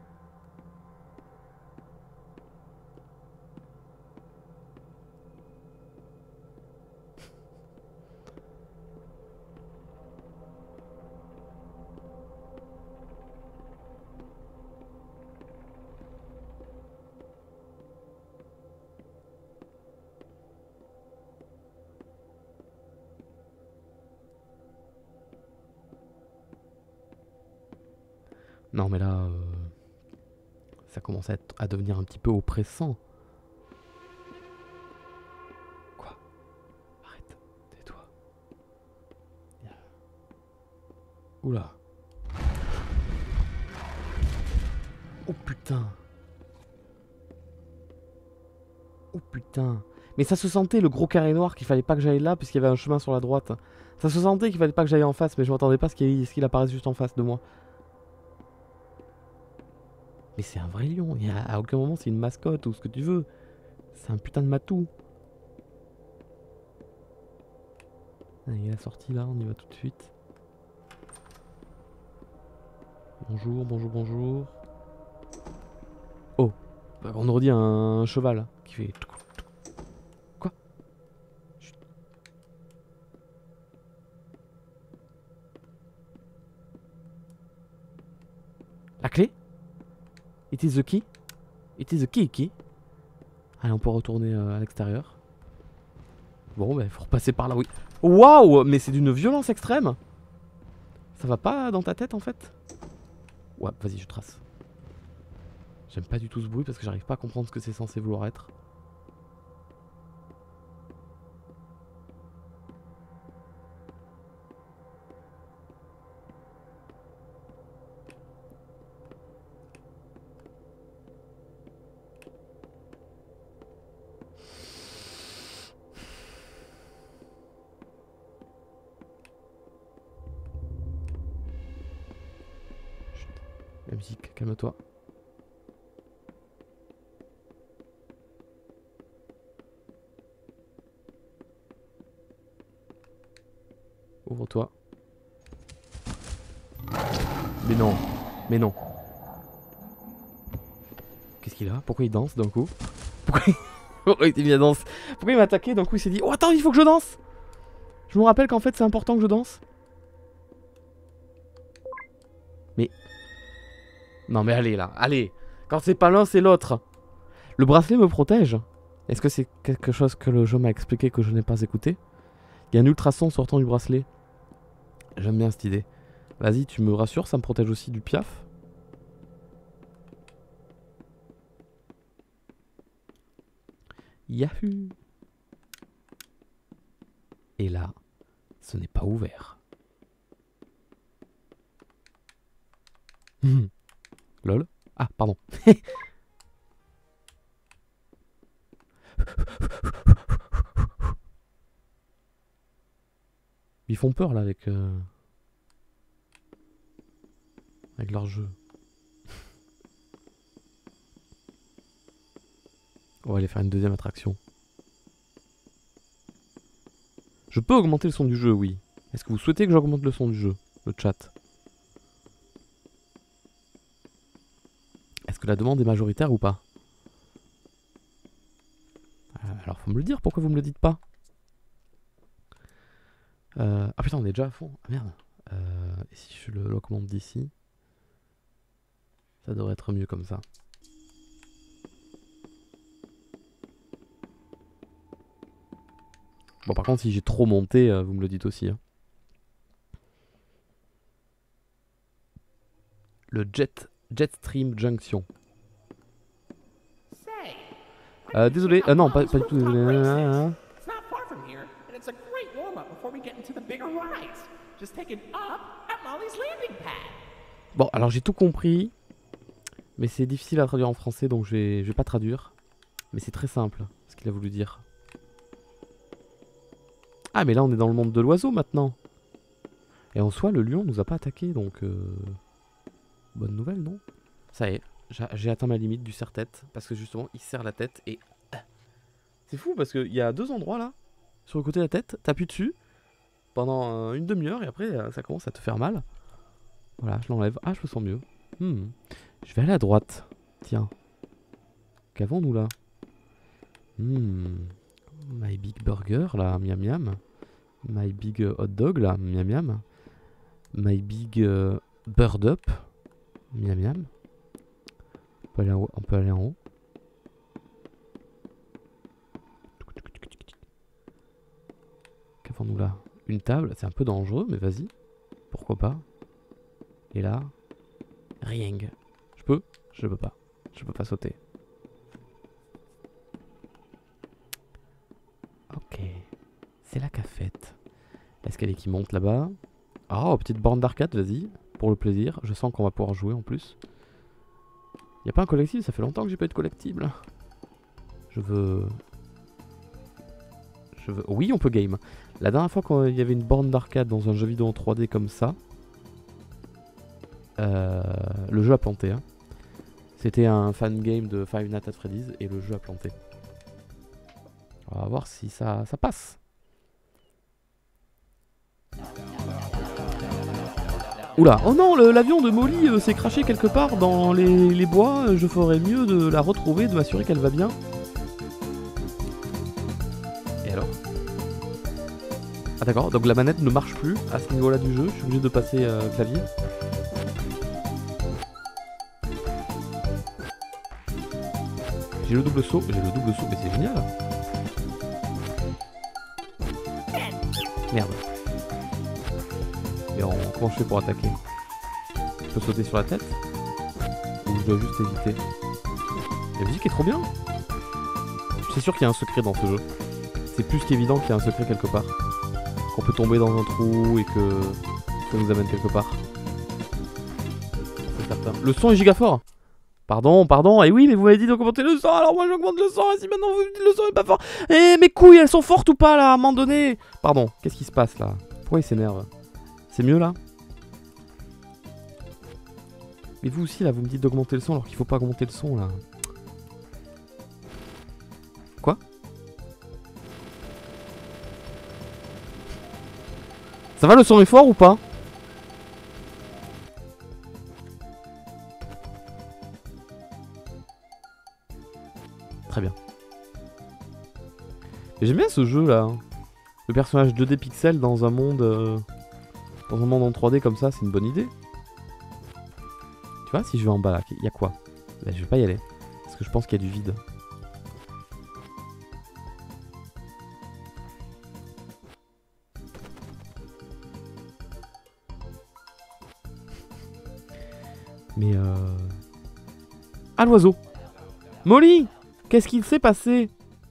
Non mais là, euh, ça commence à, être, à devenir un petit peu oppressant. Quoi? Arrête, tais-toi. Oula. Oh putain. Oh putain. Mais ça se sentait le gros carré noir qu'il fallait pas que j'aille là puisqu'il y avait un chemin sur la droite. Ça se sentait qu'il fallait pas que j'aille en face mais je m'attendais pas à ce qu'il qu'il apparaisse juste en face de moi. Mais c'est un vrai lion, il y a, à aucun moment c'est une mascotte ou ce que tu veux. C'est un putain de matou. Ah, il est la sortie là, on y va tout de suite. Bonjour, bonjour, bonjour. Oh, bah, on aurait dit un cheval qui fait... Quoi? Chut. La clé? It is the key? It is the key key? Allez, on peut retourner euh, à l'extérieur. Bon, bah, il faut repasser par là, oui. Waouh! Mais c'est d'une violence extrême! Ça va pas dans ta tête, en fait? Ouais, vas-y, je trace. J'aime pas du tout ce bruit parce que j'arrive pas à comprendre ce que c'est censé vouloir être. La musique, calme-toi. Ouvre-toi. Mais non, mais non. Qu'est-ce qu'il a? Pourquoi il danse d'un coup? Pourquoi il... Pourquoi il s'est mis à danser? Pourquoi il m'a attaqué d'un coup? Il s'est dit oh attends, il faut que je danse. Je me rappelle qu'en fait c'est important que je danse. Mais... Non mais allez là, allez. Quand c'est pas l'un, c'est l'autre. Le bracelet me protège. Est-ce que c'est quelque chose que le jeu m'a expliqué que je n'ai pas écouté? Il y a un ultrason sortant du bracelet. J'aime bien cette idée. Vas-y, tu me rassures, ça me protège aussi du piaf. Yahoo! Et là, ce n'est pas ouvert. Mmh. Lol. Ah, pardon. Ils font peur là avec... Euh... avec leur jeu. On va aller faire une deuxième attraction. Je peux augmenter le son du jeu, oui. Est-ce que vous souhaitez que j'augmente le son du jeu? Le chat. Est-ce que la demande est majoritaire ou pas? euh, Alors faut me le dire, pourquoi vous me le dites pas? euh... Ah putain, on est déjà à fond. Ah merde. Euh... Et si je le l'augmente d'ici? Ça devrait être mieux comme ça. Bon, par contre, si j'ai trop monté, euh, vous me le dites aussi. Hein. Le Jet, Jetstream Junction. Euh, désolé, euh, non, pas, pas du tout désolé. It's not far from here, and it's a great warm-up before we get into the bigger rides. Just take it up at Molly's landing pad. Bon, alors j'ai tout compris, mais c'est difficile à traduire en français, donc je vais, je vais pas traduire. Mais c'est très simple, ce qu'il a voulu dire. Ah, mais là, on est dans le monde de l'oiseau, maintenant. Et en soi, le lion nous a pas attaqué, donc... Euh... Bonne nouvelle, non? Ça y est, j'ai atteint ma limite du serre-tête, parce que justement, il serre la tête et... C'est fou, parce qu'il y a deux endroits, là, sur le côté de la tête, t'appuies dessus, pendant euh, une demi-heure, et après, euh, ça commence à te faire mal. Voilà, je l'enlève. Ah, je me sens mieux. Hmm. Je vais aller à droite. Tiens. Qu'avons-nous, là? Hmm... My Big Burger, là, miam miam. My Big uh, Hot Dog, là, miam miam. My Big uh, Bird Up, miam miam. On peut aller en haut. On peut aller en haut. Qu'avons-nous là? Une table, c'est un peu dangereux, mais vas-y. Pourquoi pas? Et là, rien. Je peux? Je peux pas. Je peux pas sauter. Ok, c'est la cafette. Est-ce qu'elle est qui monte là-bas? Oh, petite borne d'arcade, vas-y, pour le plaisir. Je sens qu'on va pouvoir jouer en plus. Y a pas un collectible? Ça fait longtemps que j'ai pas eu de collectible. Je veux... Je veux... Oui, on peut game. La dernière fois qu'il y avait une borne d'arcade dans un jeu vidéo en trois D comme ça, euh, le jeu a planté. Hein. C'était un fan game de Five Nights at Freddy's et le jeu a planté. On va voir si ça, ça passe. Oula, oh non, l'avion de Molly euh, s'est craché quelque part dans les, les bois. Je ferais mieux de la retrouver, de m'assurer qu'elle va bien. Et alors? Ah d'accord, donc la manette ne marche plus à ce niveau-là du jeu. Je suis obligé de passer euh, clavier. J'ai le double saut, j'ai le double saut, mais c'est génial. Merde. Et on... comment je fais pour attaquer? Je peux sauter sur la tête? Ou je dois juste éviter? La musique est trop bien. C'est sûr qu'il y a un secret dans ce jeu. C'est plus qu'évident qu'il y a un secret quelque part. Qu'on peut tomber dans un trou et que ça nous amène quelque part. C'est certain. Le son est giga fort. Pardon, pardon, et oui, mais vous m'avez dit d'augmenter le son, alors moi j'augmente le son, et si maintenant vous me dites le son est pas fort, eh mes couilles elles sont fortes ou pas là, à un moment donné? Pardon, qu'est-ce qui se passe là? Pourquoi il s'énerve? C'est mieux là? Mais vous aussi là, vous me dites d'augmenter le son alors qu'il faut pas augmenter le son là. Quoi? Ça va, le son est fort ou pas? Très bien. J'aime bien ce jeu là. Le personnage deux D pixel dans un monde euh, dans un monde en trois D comme ça, c'est une bonne idée. Tu vois, si je vais en bas là, il y a quoi? Bah, je vais pas y aller. Parce que je pense qu'il y a du vide. Mais euh... ah, l'oiseau! Molly! Qu'est-ce qu'il s'est passé?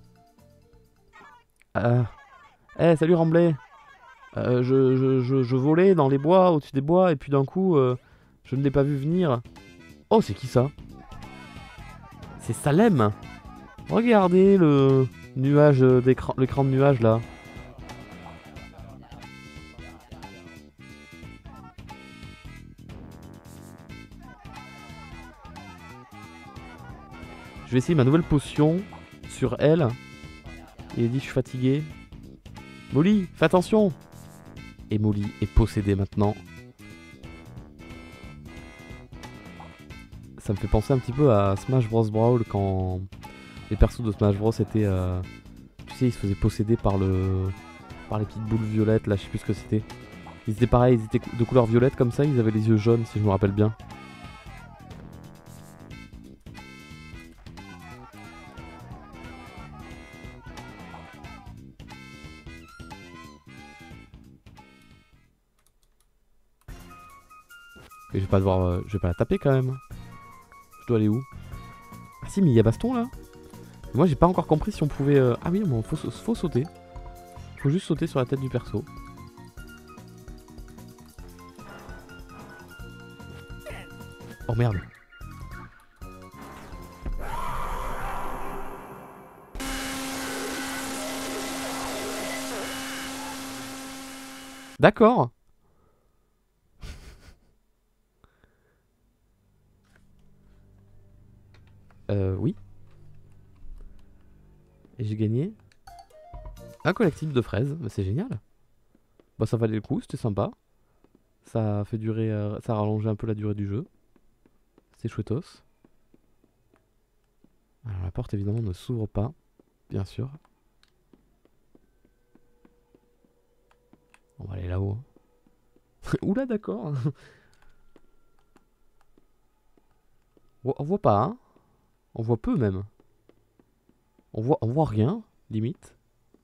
Euh... Eh, hey, salut Ramblay. Euh, je, je, je, je volais dans les bois, au-dessus des bois, et puis d'un coup, euh, je ne l'ai pas vu venir. Oh, c'est qui ça? C'est Salem. Regardez le nuage d'écran, l'écran de nuage là. vais essayer ma nouvelle potion sur elle. Il dit je suis fatigué. Molly, fais attention. Et Molly est possédée maintenant. Ça me fait penser un petit peu à Smash Bros Brawl quand les persos de Smash Bros étaient... Euh, tu sais, ils se faisaient posséder par le... par les petites boules violettes, là, je sais plus ce que c'était. Ils étaient pareils, ils étaient de couleur violette comme ça, ils avaient les yeux jaunes si je me rappelle bien. Et je vais pas devoir... Euh, je vais pas la taper quand même. Je dois aller où? Ah si, mais il y a baston là. Moi j'ai pas encore compris si on pouvait... Euh... Ah oui, bon, faut, faut sauter. Faut juste sauter sur la tête du perso. Oh merde. D'accord. Euh, oui. Et j'ai gagné un collectible de fraises. Bah, c'est génial. Bah, ça valait le coup, c'était sympa. Ça a fait durer, euh, ça a rallongé un peu la durée du jeu. C'est chouettos. Alors la porte évidemment ne s'ouvre pas, bien sûr. On va aller là-haut. Oula, d'accord. On voit pas, hein. On voit peu même. On voit, on voit rien, limite.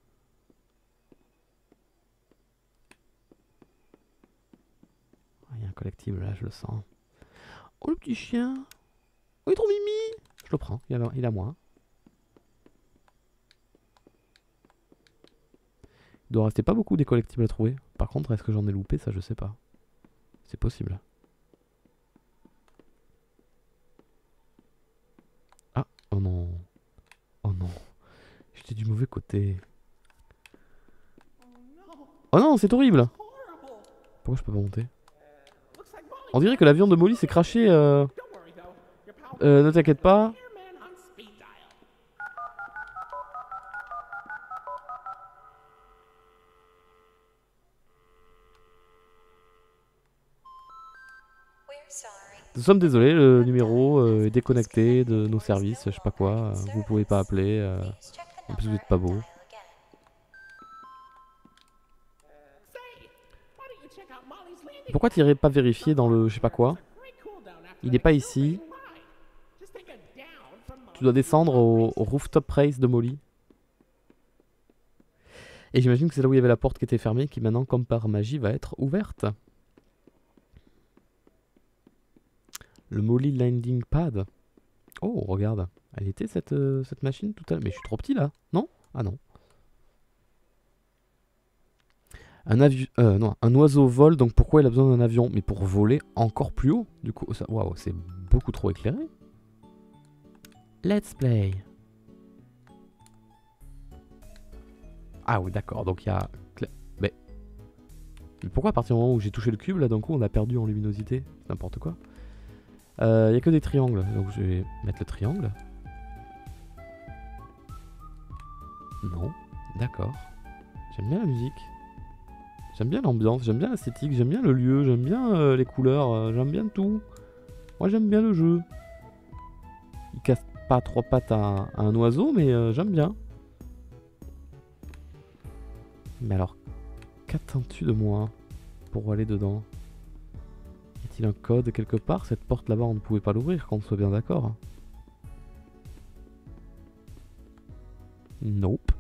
Il y a un collectible là, je le sens. Oh le petit chien. Oh il est trop mimi. Je le prends, il a, il a moins. Il doit rester pas beaucoup des collectibles à trouver. Par contre, est-ce que j'en ai loupé? Ça je sais pas. C'est possible. Ah, oh non. Oh non. J'étais du mauvais côté. Oh non, c'est horrible. Pourquoi je peux pas monter? On dirait que l'avion de Molly s'est craché. Euh... Euh, ne t'inquiète pas. Nous sommes désolés, le numéro euh, est déconnecté de nos services, je sais pas quoi. Euh, vous pouvez pas appeler. Euh, en plus, vous êtes pas beau. Pourquoi t'irais pas vérifier dans le je sais pas quoi? Il est pas ici. Tu dois descendre au, au rooftop race de Molly. Et j'imagine que c'est là où il y avait la porte qui était fermée, qui maintenant, comme par magie, va être ouverte. Le Molly Landing Pad. Oh, regarde. Elle était cette, euh, cette machine tout à l'heure. Mais je suis trop petit là, non? Ah non. Un avion, euh, non, un oiseau vole, donc pourquoi il a besoin d'un avion? Mais pour voler encore plus haut. Du coup, ça, waouh, c'est beaucoup trop éclairé. Let's play. Ah oui, d'accord, donc il y a... Mais... Mais pourquoi à partir du moment où j'ai touché le cube, là, d'un coup, on a perdu en luminosité? C'est n'importe quoi. Il euh, n'y a que des triangles, donc je vais mettre le triangle. Non, d'accord. J'aime bien la musique. J'aime bien l'ambiance, j'aime bien l'esthétique, j'aime bien le lieu, j'aime bien euh, les couleurs, euh, j'aime bien tout. Moi j'aime bien le jeu. Il casse pas trois pattes à, à un oiseau, mais euh, j'aime bien. Mais alors, qu'attends-tu de moi pour aller dedans? Y a-t-il un code quelque part? Cette porte là-bas, on ne pouvait pas l'ouvrir, qu'on soit bien d'accord. Nope.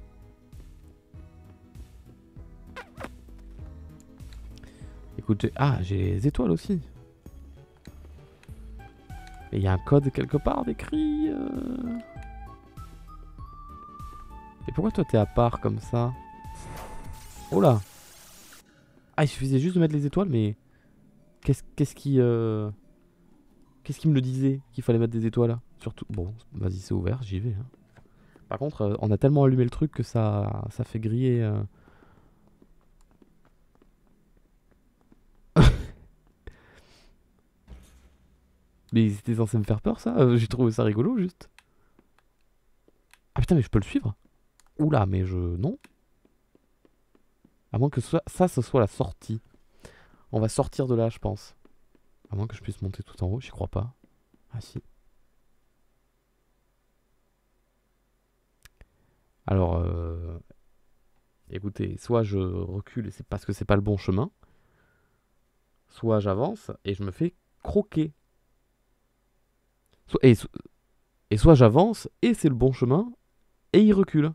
Écoute, j'ai... Ah, j'ai les étoiles aussi. Et il y a un code quelque part d'écrit. Euh... Et pourquoi toi t'es à part comme ça? Oh là. Ah, il suffisait juste de mettre les étoiles, mais... Qu'est-ce qu'est-ce qui... Euh... Qu'est-ce qui me le disait qu'il fallait mettre des étoiles? Surtout... Bon, vas-y, c'est ouvert, j'y vais. Hein. Par contre, euh, on a tellement allumé le truc que ça, ça fait griller... Euh... Mais c'était censé me faire peur ça, euh, j'ai trouvé ça rigolo juste. Ah putain, mais je peux le suivre? Oula, mais je... Non. À moins que ça, ça, ce soit la sortie. On va sortir de là, je pense. À moins que je puisse monter tout en haut, j'y crois pas. Ah si. Alors, euh... écoutez, soit je recule et c'est parce que c'est pas le bon chemin. Soit j'avance et je me fais croquer. Soit... Et, so... et soit j'avance et c'est le bon chemin et il recule.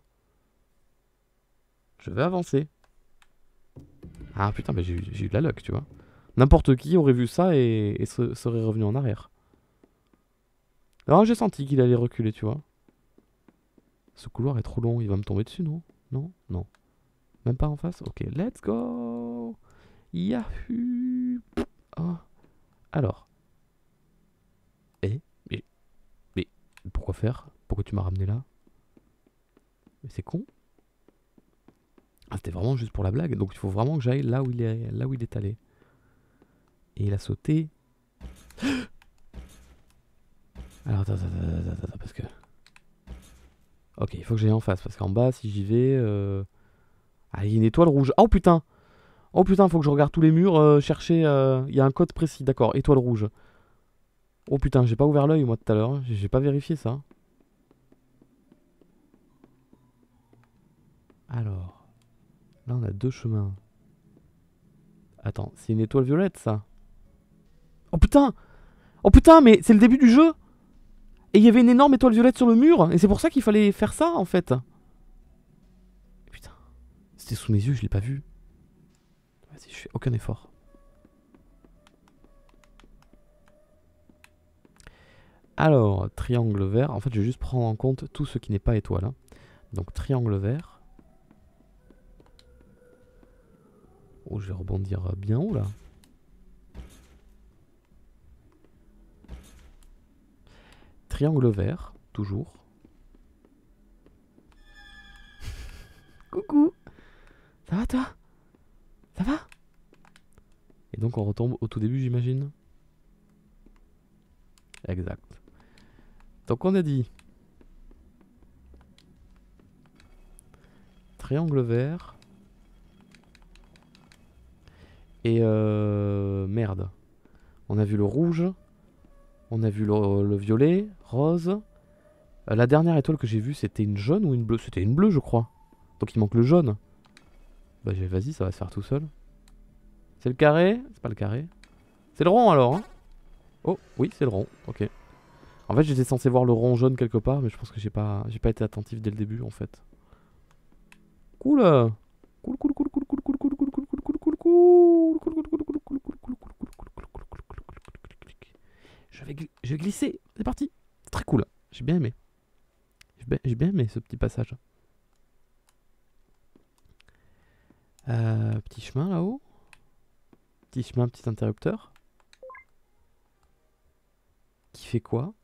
Je vais avancer. Ah putain, mais j'ai eu, j'ai eu de la luck, tu vois. N'importe qui aurait vu ça et, et se, serait revenu en arrière. Alors j'ai senti qu'il allait reculer, tu vois. Ce couloir est trop long, il va me tomber dessus, non? Non? Non. Même pas en face? Ok, let's go! Yahoo! Oh. Alors. Eh? Mais, mais pourquoi faire? Pourquoi tu m'as ramené là? Mais c'est con. Ah, c'était vraiment juste pour la blague, donc il faut vraiment que j'aille là où il est, là où il est allé. Et il a sauté. Alors attends, attends, attends, attends, attends, parce que... Ok, il faut que j'aille en face, parce qu'en bas, si j'y vais... Euh... Ah, il y a une étoile rouge. Oh putain! Oh putain, faut que je regarde tous les murs, euh, chercher... Euh... Il y a un code précis, d'accord, étoile rouge. Oh putain, j'ai pas ouvert l'œil moi tout à l'heure, j'ai pas vérifié ça. Alors... Là, on a deux chemins. Attends, c'est une étoile violette, ça? Oh putain! Oh putain, mais c'est le début du jeu! Et il y avait une énorme étoile violette sur le mur! Et c'est pour ça qu'il fallait faire ça, en fait! Putain. C'était sous mes yeux, je l'ai pas vu. Vas-y, je fais aucun effort. Alors, triangle vert. En fait, je vais juste prendre en compte tout ce qui n'est pas étoile. Hein. Donc, triangle vert. Oh, je vais rebondir bien haut là. Triangle vert, toujours. Coucou. Ça va toi? Ça va? Et donc on retombe au tout début, j'imagine. Exact. Donc on a dit triangle vert. Et euh, merde. On a vu le rouge. On a vu le, le violet, rose. Euh, la dernière étoile que j'ai vue, c'était une jaune ou une bleue? C'était une bleue, je crois. Donc il manque le jaune. Bah vas-y, ça va se faire tout seul. C'est le carré? C'est pas le carré. C'est le rond alors, hein? Oh, oui, c'est le rond. Ok. En fait, j'étais censé voir le rond jaune quelque part, mais je pense que j'ai pas, j'ai pas été attentif dès le début, en fait. Cool. Cool, cool, cool, cool, cool, cool, cool, cool, cool, cool, cool, cool, cool. Je vais, je vais glisser. C'est parti. C'est très cool. J'ai bien aimé. J'ai bien, j'ai bien aimé ce petit passage. Euh, petit chemin là-haut. Petit chemin, petit interrupteur. Qui fait quoi?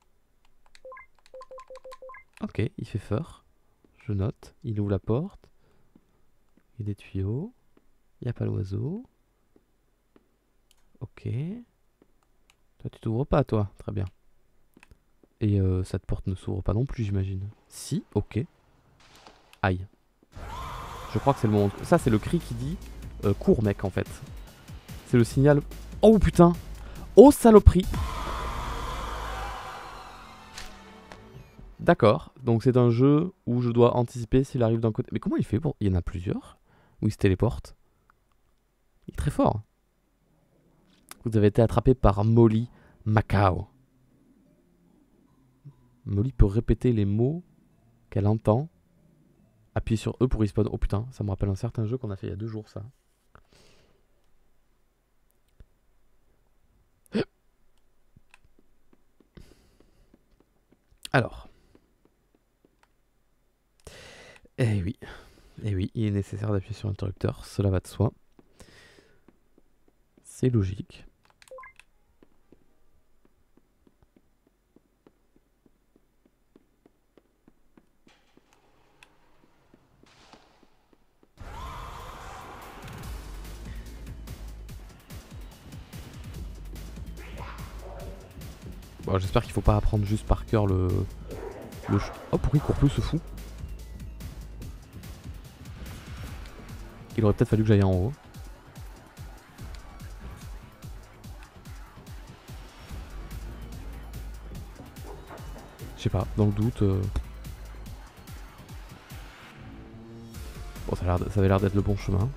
Ok, il fait feur. Je note. Il ouvre la porte. Il y a des tuyaux. Il n'y a pas l'oiseau. Ok. Toi, tu t'ouvres pas, toi. Très bien. Et euh, cette porte ne s'ouvre pas non plus, j'imagine. Si, ok. Aïe. Je crois que c'est le moment. Ça, c'est le cri qui dit euh, cours, mec, en fait. C'est le signal. Oh putain. Oh saloperie. D'accord. Donc, c'est un jeu où je dois anticiper s'il arrive d'un côté. Mais comment il fait pour. Il y en a plusieurs où il se téléporte. Il est très fort. Vous avez été attrapé par Molly Macao. Molly peut répéter les mots qu'elle entend. Appuyez sur E pour respawn. Oh putain, ça me rappelle un certain jeu qu'on a fait il y a deux jours, ça. Alors. Eh oui. Eh oui, il est nécessaire d'appuyer sur l'interrupteur. Cela va de soi. C'est logique. Bon, j'espère qu'il faut pas apprendre juste par cœur le, Le ch... Oh, pourquoi il court plus ce fou? Il aurait peut-être fallu que j'aille en haut. Je sais pas, dans le doute... Euh... Bon, ça, a l'air, ça avait l'air d'être le bon chemin.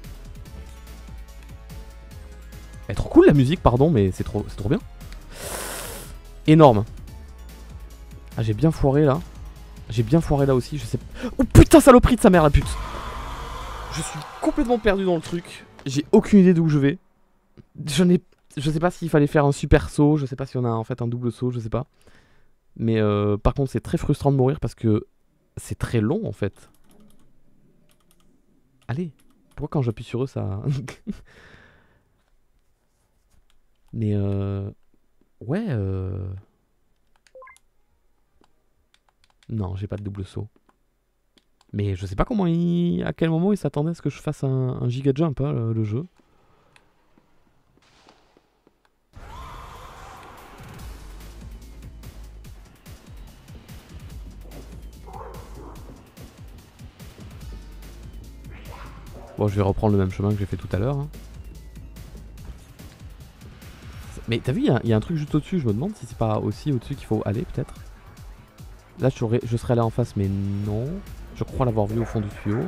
Elle est trop cool la musique, pardon, mais c'est trop, c'est trop bien. Énorme. Ah, j'ai bien foiré là. J'ai bien foiré là aussi, je sais... Oh putain, saloperie de sa mère, la pute! Je suis complètement perdu dans le truc. J'ai aucune idée d'où je vais. Je n'ai... Je sais pas s'il fallait faire un super saut, je sais pas si on a en fait un double saut, je sais pas. Mais euh, par contre, c'est très frustrant de mourir parce que c'est très long en fait. Allez, pourquoi quand j'appuie sur eux ça... Mais euh... ouais euh... Non, j'ai pas de double saut. Mais je sais pas comment il... à quel moment il s'attendait à ce que je fasse un, un giga jump, hein, le, le jeu. Bon, je vais reprendre le même chemin que j'ai fait tout à l'heure. Hein. Mais t'as vu, il y, y a un truc juste au-dessus, je me demande si c'est pas aussi au-dessus qu'il faut aller peut-être. Là, je serais, je serais allé en face, mais non. Je crois l'avoir vu au fond du tuyau.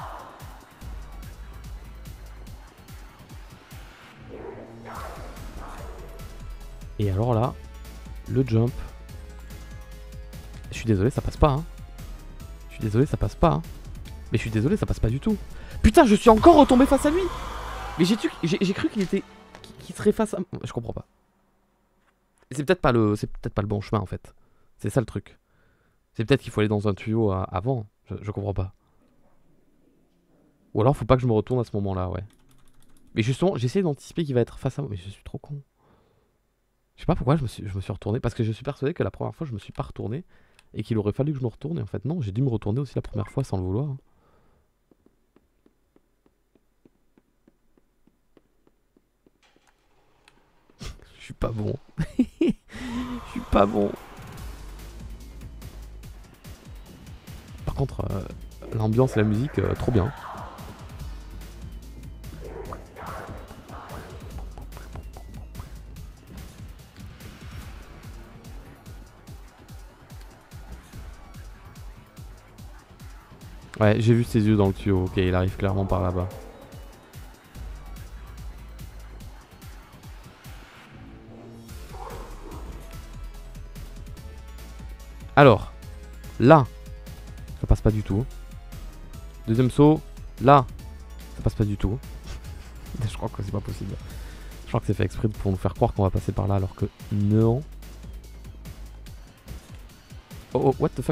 Et alors là, le jump. Je suis désolé, ça passe pas. Hein. Je suis désolé, ça passe pas. Hein. Mais je suis désolé, ça passe pas du tout. Putain, je suis encore retombé face à lui. Mais j'ai cru qu'il était... qu'il serait face à... Je comprends pas. C'est peut-être pas le... c'est peut-être pas le bon chemin en fait. C'est ça le truc. C'est peut-être qu'il faut aller dans un tuyau à... avant. Je... je comprends pas. Ou alors faut pas que je me retourne à ce moment-là, ouais. Mais justement, j'essaie d'anticiper qu'il va être face à moi. Mais je suis trop con. Je sais pas pourquoi je me suis, je me suis retourné. Parce que je suis persuadé que la première fois je me suis pas retourné. Et qu'il aurait fallu que je me retourne. Et en fait non, j'ai dû me retourner aussi la première fois sans le vouloir. Je suis pas bon. Je suis pas bon. Par contre, euh, l'ambiance et la musique, euh, trop bien. Ouais, j'ai vu ses yeux dans le tuyau. Ok, il arrive clairement par là-bas. Alors, là, ça passe pas du tout. Deuxième saut, là, ça passe pas du tout. Je crois que c'est pas possible. Je crois que c'est fait exprès pour nous faire croire qu'on va passer par là alors que non. Oh oh, what the fuck?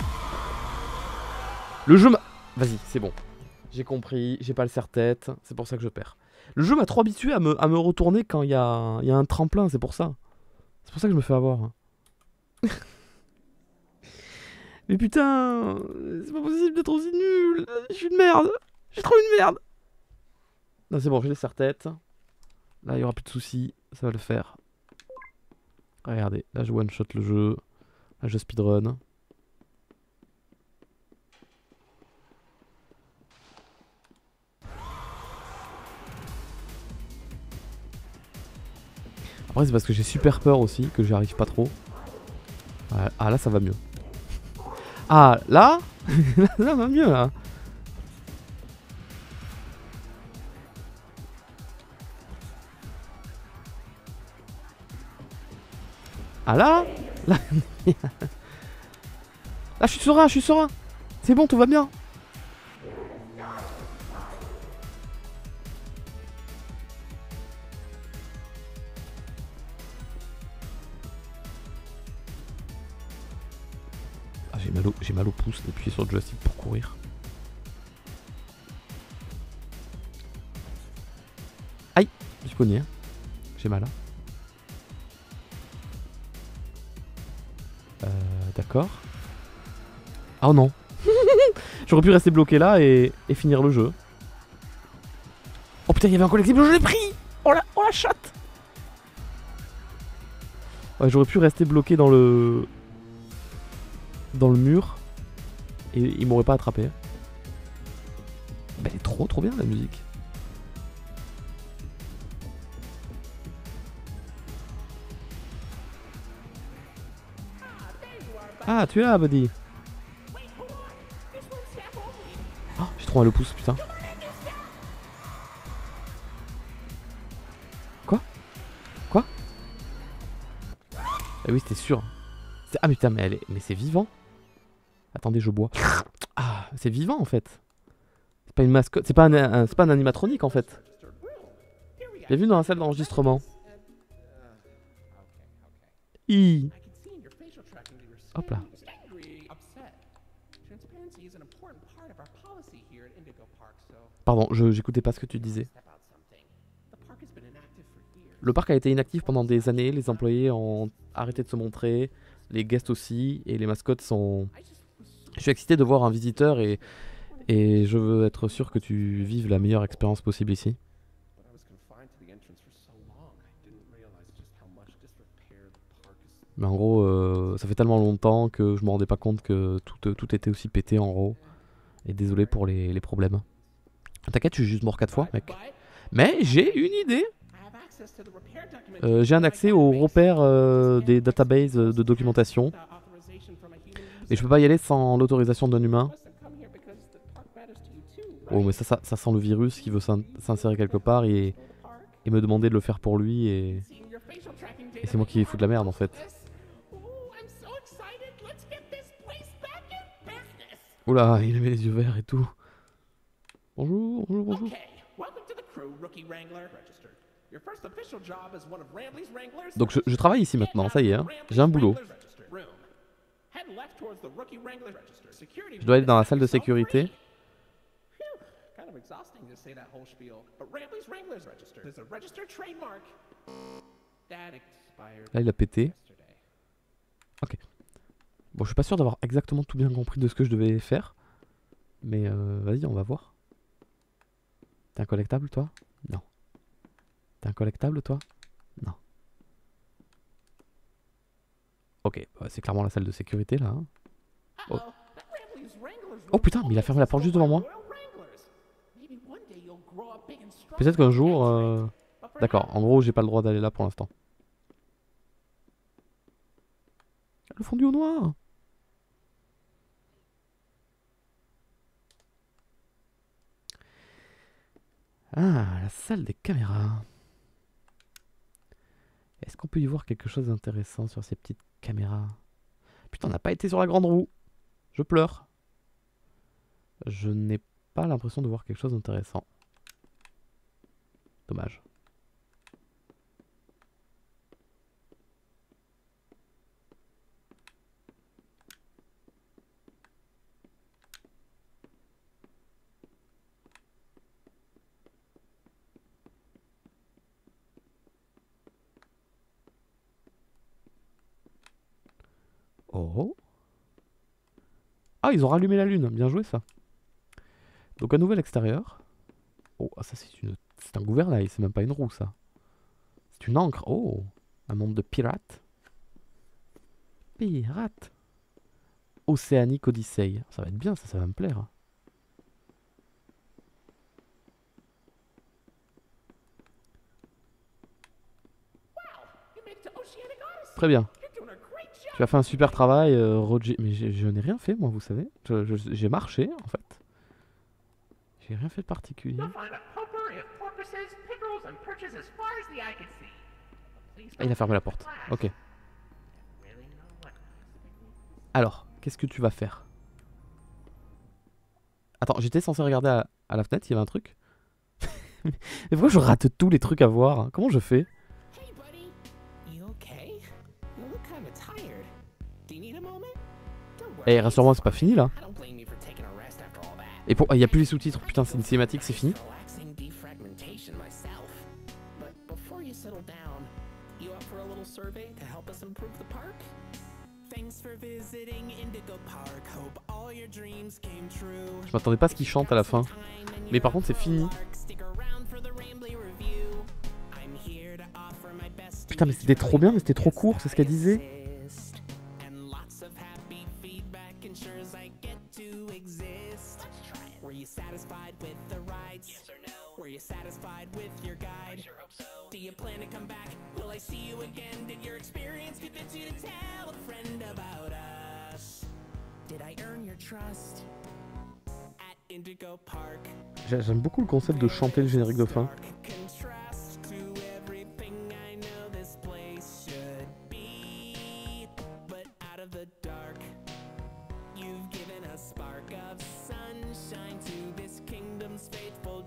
Le jeu m'a... Vas-y, c'est bon. J'ai compris, j'ai pas le serre-tête, c'est pour ça que je perds. Le jeu m'a trop habitué à me, à me retourner quand il y a, y a un tremplin, c'est pour ça. C'est pour ça que je me fais avoir. Mais putain, c'est pas possible d'être aussi nul. Je suis une merde. Je suis trop une merde. Non, c'est bon, j'ai les serre-têtes. Là, il y aura plus de soucis, ça va le faire. Regardez, là je one-shot le jeu. Là je speedrun. Après c'est parce que j'ai super peur aussi, que j'y arrive pas trop. Ah là ça va mieux. Ah là là ça va mieux là. Ah là là, là je suis serein, je suis serein. C'est bon, tout va bien. Ah, j'ai mal, au, j'ai mal au pouce d'appuyer sur le joystick pour courir. Aïe, je suis cogné. J'ai mal. Hein. Euh, D'accord. Oh non. J'aurais pu rester bloqué là et, et finir le jeu. Oh putain, il y avait un collectible, je l'ai pris. Oh la, oh la chatte. Ouais, j'aurais pu rester bloqué dans le... dans le mur et il m'aurait pas attrapé. Bah, elle est trop trop bien la musique. Ah, tu es là, buddy. Oh, j'ai trop mal le pouce, putain. Quoi? Quoi? Eh oui, c'était sûr. Ah, mais putain, mais elle est... Mais c'est vivant. Attendez, je bois. Ah, c'est vivant en fait. C'est pas une mascotte, c'est pas un, un- c'est pas un animatronique en fait. J'ai vu dans la salle d'enregistrement. I. Hop là. Pardon, je j'écoutais pas ce que tu disais. Le parc a été inactif pendant des années, les employés ont arrêté de se montrer, les guests aussi, et les mascottes sont... Je suis excité de voir un visiteur et, et je veux être sûr que tu vives la meilleure expérience possible ici. Mais en gros, euh, ça fait tellement longtemps que je me rendais pas compte que tout, tout était aussi pété en gros. Et désolé pour les, les problèmes. T'inquiète, je suis juste mort quatre fois, mec. Mais j'ai une idée. Euh, j'ai un accès aux repères euh, des databases de documentation. Et je peux pas y aller sans l'autorisation d'un humain. Oh, mais ça, ça, ça sent le virus qui veut s'in- s'insérer quelque part et, et me demander de le faire pour lui. Et, et c'est moi qui fous de la merde en fait. Oula, il avait les yeux verts et tout. Bonjour, bonjour, bonjour. Donc je, je travaille ici maintenant, ça y est, hein. J'ai un boulot. Je dois aller dans la salle de sécurité. Là il a pété. Ok. Bon, je suis pas sûr d'avoir exactement tout bien compris de ce que je devais faire. Mais euh, vas-y, on va voir. T'es un collectable, toi? Non. T'es un collectable, toi? Non. Ok, bah, c'est clairement la salle de sécurité, là. Hein. Oh. Oh putain, mais il a fermé la porte juste devant moi. Peut-être qu'un jour... Euh... D'accord, en gros, j'ai pas le droit d'aller là pour l'instant. Le fondu au noir. Ah, la salle des caméras. Est-ce qu'on peut y voir quelque chose d'intéressant sur ces petites caméras? Putain, on n'a pas été sur la grande roue. Je pleure. Je n'ai pas l'impression de voir quelque chose d'intéressant. Dommage. Oh. Ah, ils ont rallumé la lune. Bien joué, ça. Donc, un nouvel extérieur. Oh, ça, c'est une... c'est un gouvernail. C'est même pas une roue, ça. C'est une encre. Oh, un monde de pirates. Pirates. Océanique Odyssey. Ça va être bien, ça, ça va me plaire. Très bien. Tu as fait un super travail, euh, Roger. Mais je, je n'ai rien fait, moi, vous savez. Je- je- J'ai marché, en fait. J'ai rien fait de particulier. Ah, il a fermé la porte. Ok. Alors, qu'est-ce que tu vas faire? Attends, j'étais censé regarder à, à la fenêtre, il y avait un truc. Mais pourquoi je rate tous les trucs à voir, hein? Comment je fais? Eh, rassure-moi, c'est pas fini là. Et pour... il n'y a plus les sous-titres, putain, c'est une cinématique, c'est fini. Je m'attendais pas à ce qu'il chante à la fin. Mais par contre, c'est fini. Putain, mais c'était trop bien, mais c'était trop court, c'est ce qu'elle disait. of happy feedback ensures I get to exist. Were you satisfied with the rides? Yes or no? Were you satisfied with your guide? I sure hope so. Do you plan to come back? Will I see you again? Did your experience convince you to tell a friend about us? Did I earn your trust? At Indigo Park. J'ai- J'aime beaucoup le concept de chanter le générique de fin. Contrast to everything I know this place should be, but out of the dark, you've given a spark of sunshine to this kingdom's faithful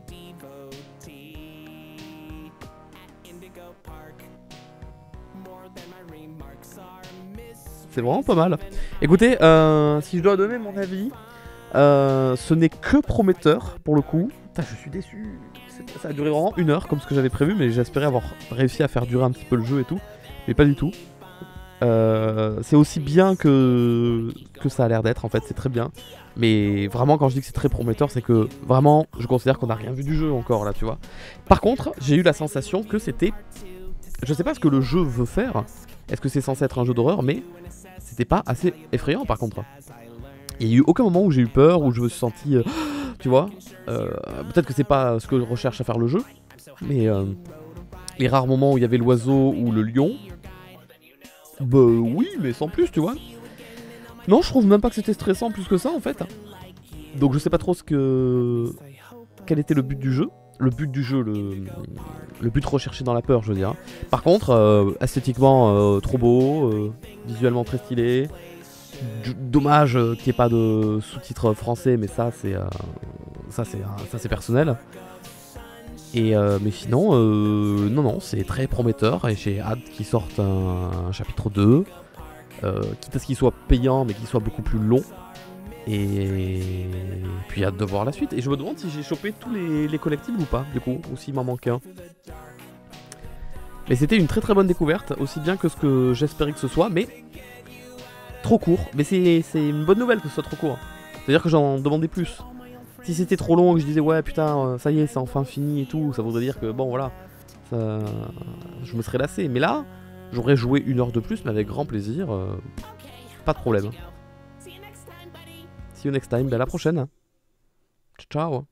devotee. At Indigo Park, more than my remarks are miss. C'est vraiment pas mal. Écoutez, euh, si je dois donner mon avis, euh, ce n'est que prometteur pour le coup. Putain, je suis déçu. C'est- Ça a duré vraiment une heure comme ce que j'avais prévu, mais j'espérais avoir réussi à faire durer un petit peu le jeu et tout. Mais pas du tout. Euh, c'est aussi bien que, que ça a l'air d'être en fait, c'est très bien. Mais vraiment, quand je dis que c'est très prometteur, c'est que vraiment, je considère qu'on n'a rien vu du jeu encore là, tu vois. Par contre, j'ai eu la sensation que c'était. Je sais pas ce que le jeu veut faire. Est-ce que c'est censé être un jeu d'horreur, mais c'était pas assez effrayant par contre. Il y a eu aucun moment où j'ai eu peur, où je me suis senti. euh, tu vois euh, Peut-être que c'est pas ce que recherche à faire le jeu, mais euh, les rares moments où il y avait l'oiseau ou le lion. Bah oui, mais sans plus, tu vois. Non, je trouve même pas que c'était stressant plus que ça en fait. Donc je sais pas trop ce que. Quel était le but du jeu. Le but du jeu, le, le but recherché dans la peur, je veux dire. Par contre, euh, esthétiquement, euh, trop beau, euh, visuellement très stylé. D- dommage euh, qu'il n'y ait pas de sous-titres français, mais ça, c'est euh, ça, c'est euh, ça, c'est personnel. Et euh, mais sinon, euh, non, non, c'est très prometteur et j'ai hâte qu'il sorte un, un chapitre deux, euh, quitte à ce qu'il soit payant, mais qu'il soit beaucoup plus long. Et puis hâte de voir la suite. Et je me demande si j'ai chopé tous les, les collectibles ou pas, du coup, ou s'il m'en manque un. Mais c'était une très très bonne découverte, aussi bien que ce que j'espérais que ce soit, mais trop court. Mais c'est c'est une bonne nouvelle que ce soit trop court. C'est-à-dire que j'en demandais plus. Si c'était trop long et que je disais ouais putain, euh, ça y est, c'est enfin fini et tout, ça voudrait dire que bon voilà, ça... je me serais lassé. Mais là, j'aurais joué une heure de plus, mais avec grand plaisir, euh, pas de problème. See you next time, buddy. See you next time, ben à la prochaine. Ciao.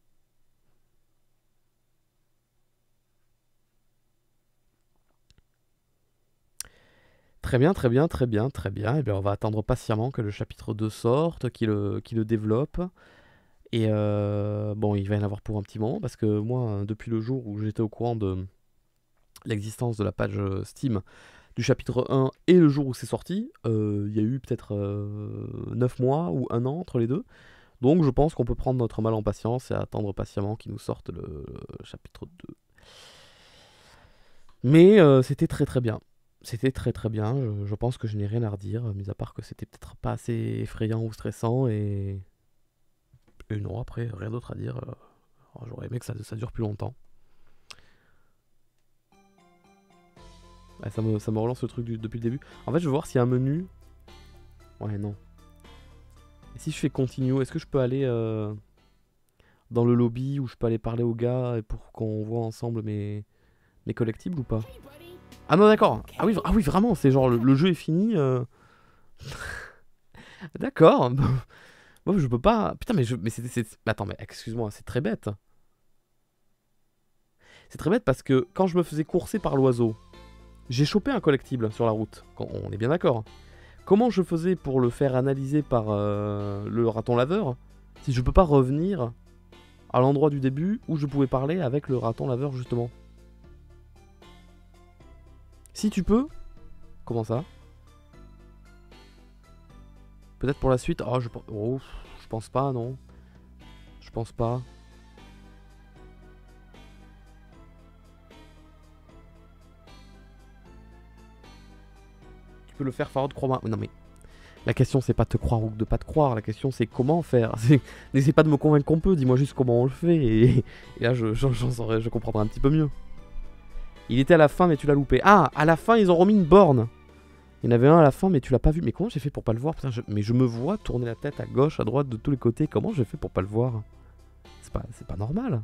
Très bien, très bien, très bien, très bien. Et bien on va attendre patiemment que le chapitre deux sorte, qu'il le, qu'il le développe. Et euh, bon, il va y en avoir pour un petit moment, parce que moi, depuis le jour où j'étais au courant de l'existence de la page Steam du chapitre un et le jour où c'est sorti, euh, il y a eu peut-être euh, neuf mois ou un an entre les deux. Donc je pense qu'on peut prendre notre mal en patience et attendre patiemment qu'il nous sorte le, le chapitre deux. Mais euh, c'était très très bien. C'était très très bien. Je, je pense que je n'ai rien à redire, mis à part que c'était peut-être pas assez effrayant ou stressant. Et, et non, après, rien d'autre à dire. Euh, J'aurais aimé que ça, ça dure plus longtemps. Ouais, ça, me, ça me relance le truc du- depuis le début. En fait, je veux voir s'il y a un menu. Ouais, non. Et si je fais continue, est-ce que je peux aller euh, dans le lobby où je peux aller parler aux gars et pour qu'on voit ensemble mes, mes collectibles ou pas? Ah non, d'accord. Ah oui, ah oui, vraiment, c'est genre le, le jeu est fini. euh. D'accord. Moi, je peux pas. Putain, mais je. Mais c'est. c'est- Attends, mais excuse-moi, c'est très bête. C'est très bête parce que quand je me faisais courser par l'oiseau, j'ai chopé un collectible sur la route. Quand- On est bien d'accord. Comment je faisais pour le faire analyser par euh, le raton laveur si je peux pas revenir à l'endroit du début où je pouvais parler avec le raton laveur justement? Si tu peux. Comment ça? Peut-être pour la suite. Oh, je, pen- oh, je pense pas, non. Je pense pas. Tu peux le faire, Farod, crois-moi. Non mais. La question c'est pas de te croire ou de pas te croire. La question c'est comment faire. C'est- N'essaie pas de me convaincre qu'on peut. Dis-moi juste comment on le fait. Et, et là, je, j'en- j'en saurais- je comprendrai un petit peu mieux. Il était à la fin, mais tu l'as loupé. Ah, à la fin, ils ont remis une borne. Il y en avait un à la fin, mais tu l'as pas vu. Mais comment j'ai fait pour pas le voir? Putain, je- mais je me vois tourner la tête à gauche, à droite, de tous les côtés. Comment j'ai fait pour pas le voir? C'est pas, c'est pas normal.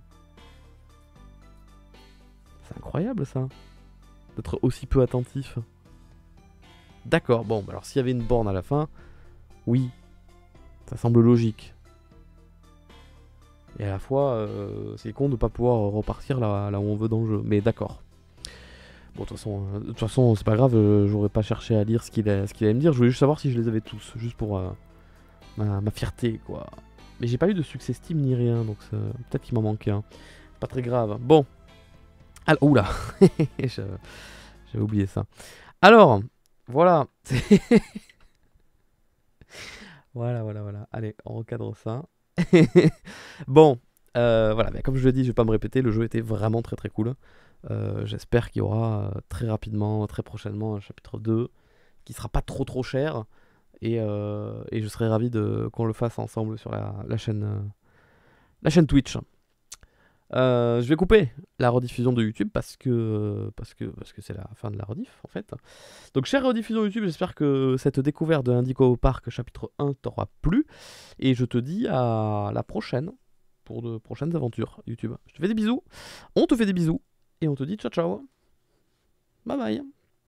C'est incroyable ça. D'être aussi peu attentif. D'accord, bon, bah alors s'il y avait une borne à la fin, Oui, ça semble logique. Et à la fois, euh, c'est con de pas pouvoir repartir là, là où on veut dans le jeu. Mais d'accord. Bon, de toute façon, euh, de toute façon, c'est pas grave, euh, j'aurais pas cherché à lire ce qu'il a- ce qu'il allait me dire. Je voulais juste savoir si je les avais tous, juste pour euh, ma, ma fierté, quoi. Mais j'ai pas eu de succès Steam ni rien, donc ça- peut-être qu'il m'en manquait un. Pas très grave. Bon. Alors, oula, Je- j'avais oublié ça. Alors, voilà. Voilà, voilà, voilà. Allez, on recadre ça. Bon, euh, voilà, mais comme je l'ai dit, je vais pas me répéter, le jeu était vraiment très très cool. Euh, J'espère qu'il y aura euh, très rapidement, très prochainement, un chapitre deux qui sera pas trop trop cher. Et, euh, et je serais ravi de qu'on le fasse ensemble sur la, la chaîne, euh, la chaîne Twitch. Euh, je vais couper la rediffusion de YouTube parce que parce que parce que c'est la fin de la rediff en fait. Donc chère rediffusion YouTube, j'espère que cette découverte de Indigo Park chapitre un t'aura plu et je te dis à la prochaine pour de prochaines aventures YouTube. Je te fais des bisous, on te fait des bisous et on te dit ciao ciao. Bye bye.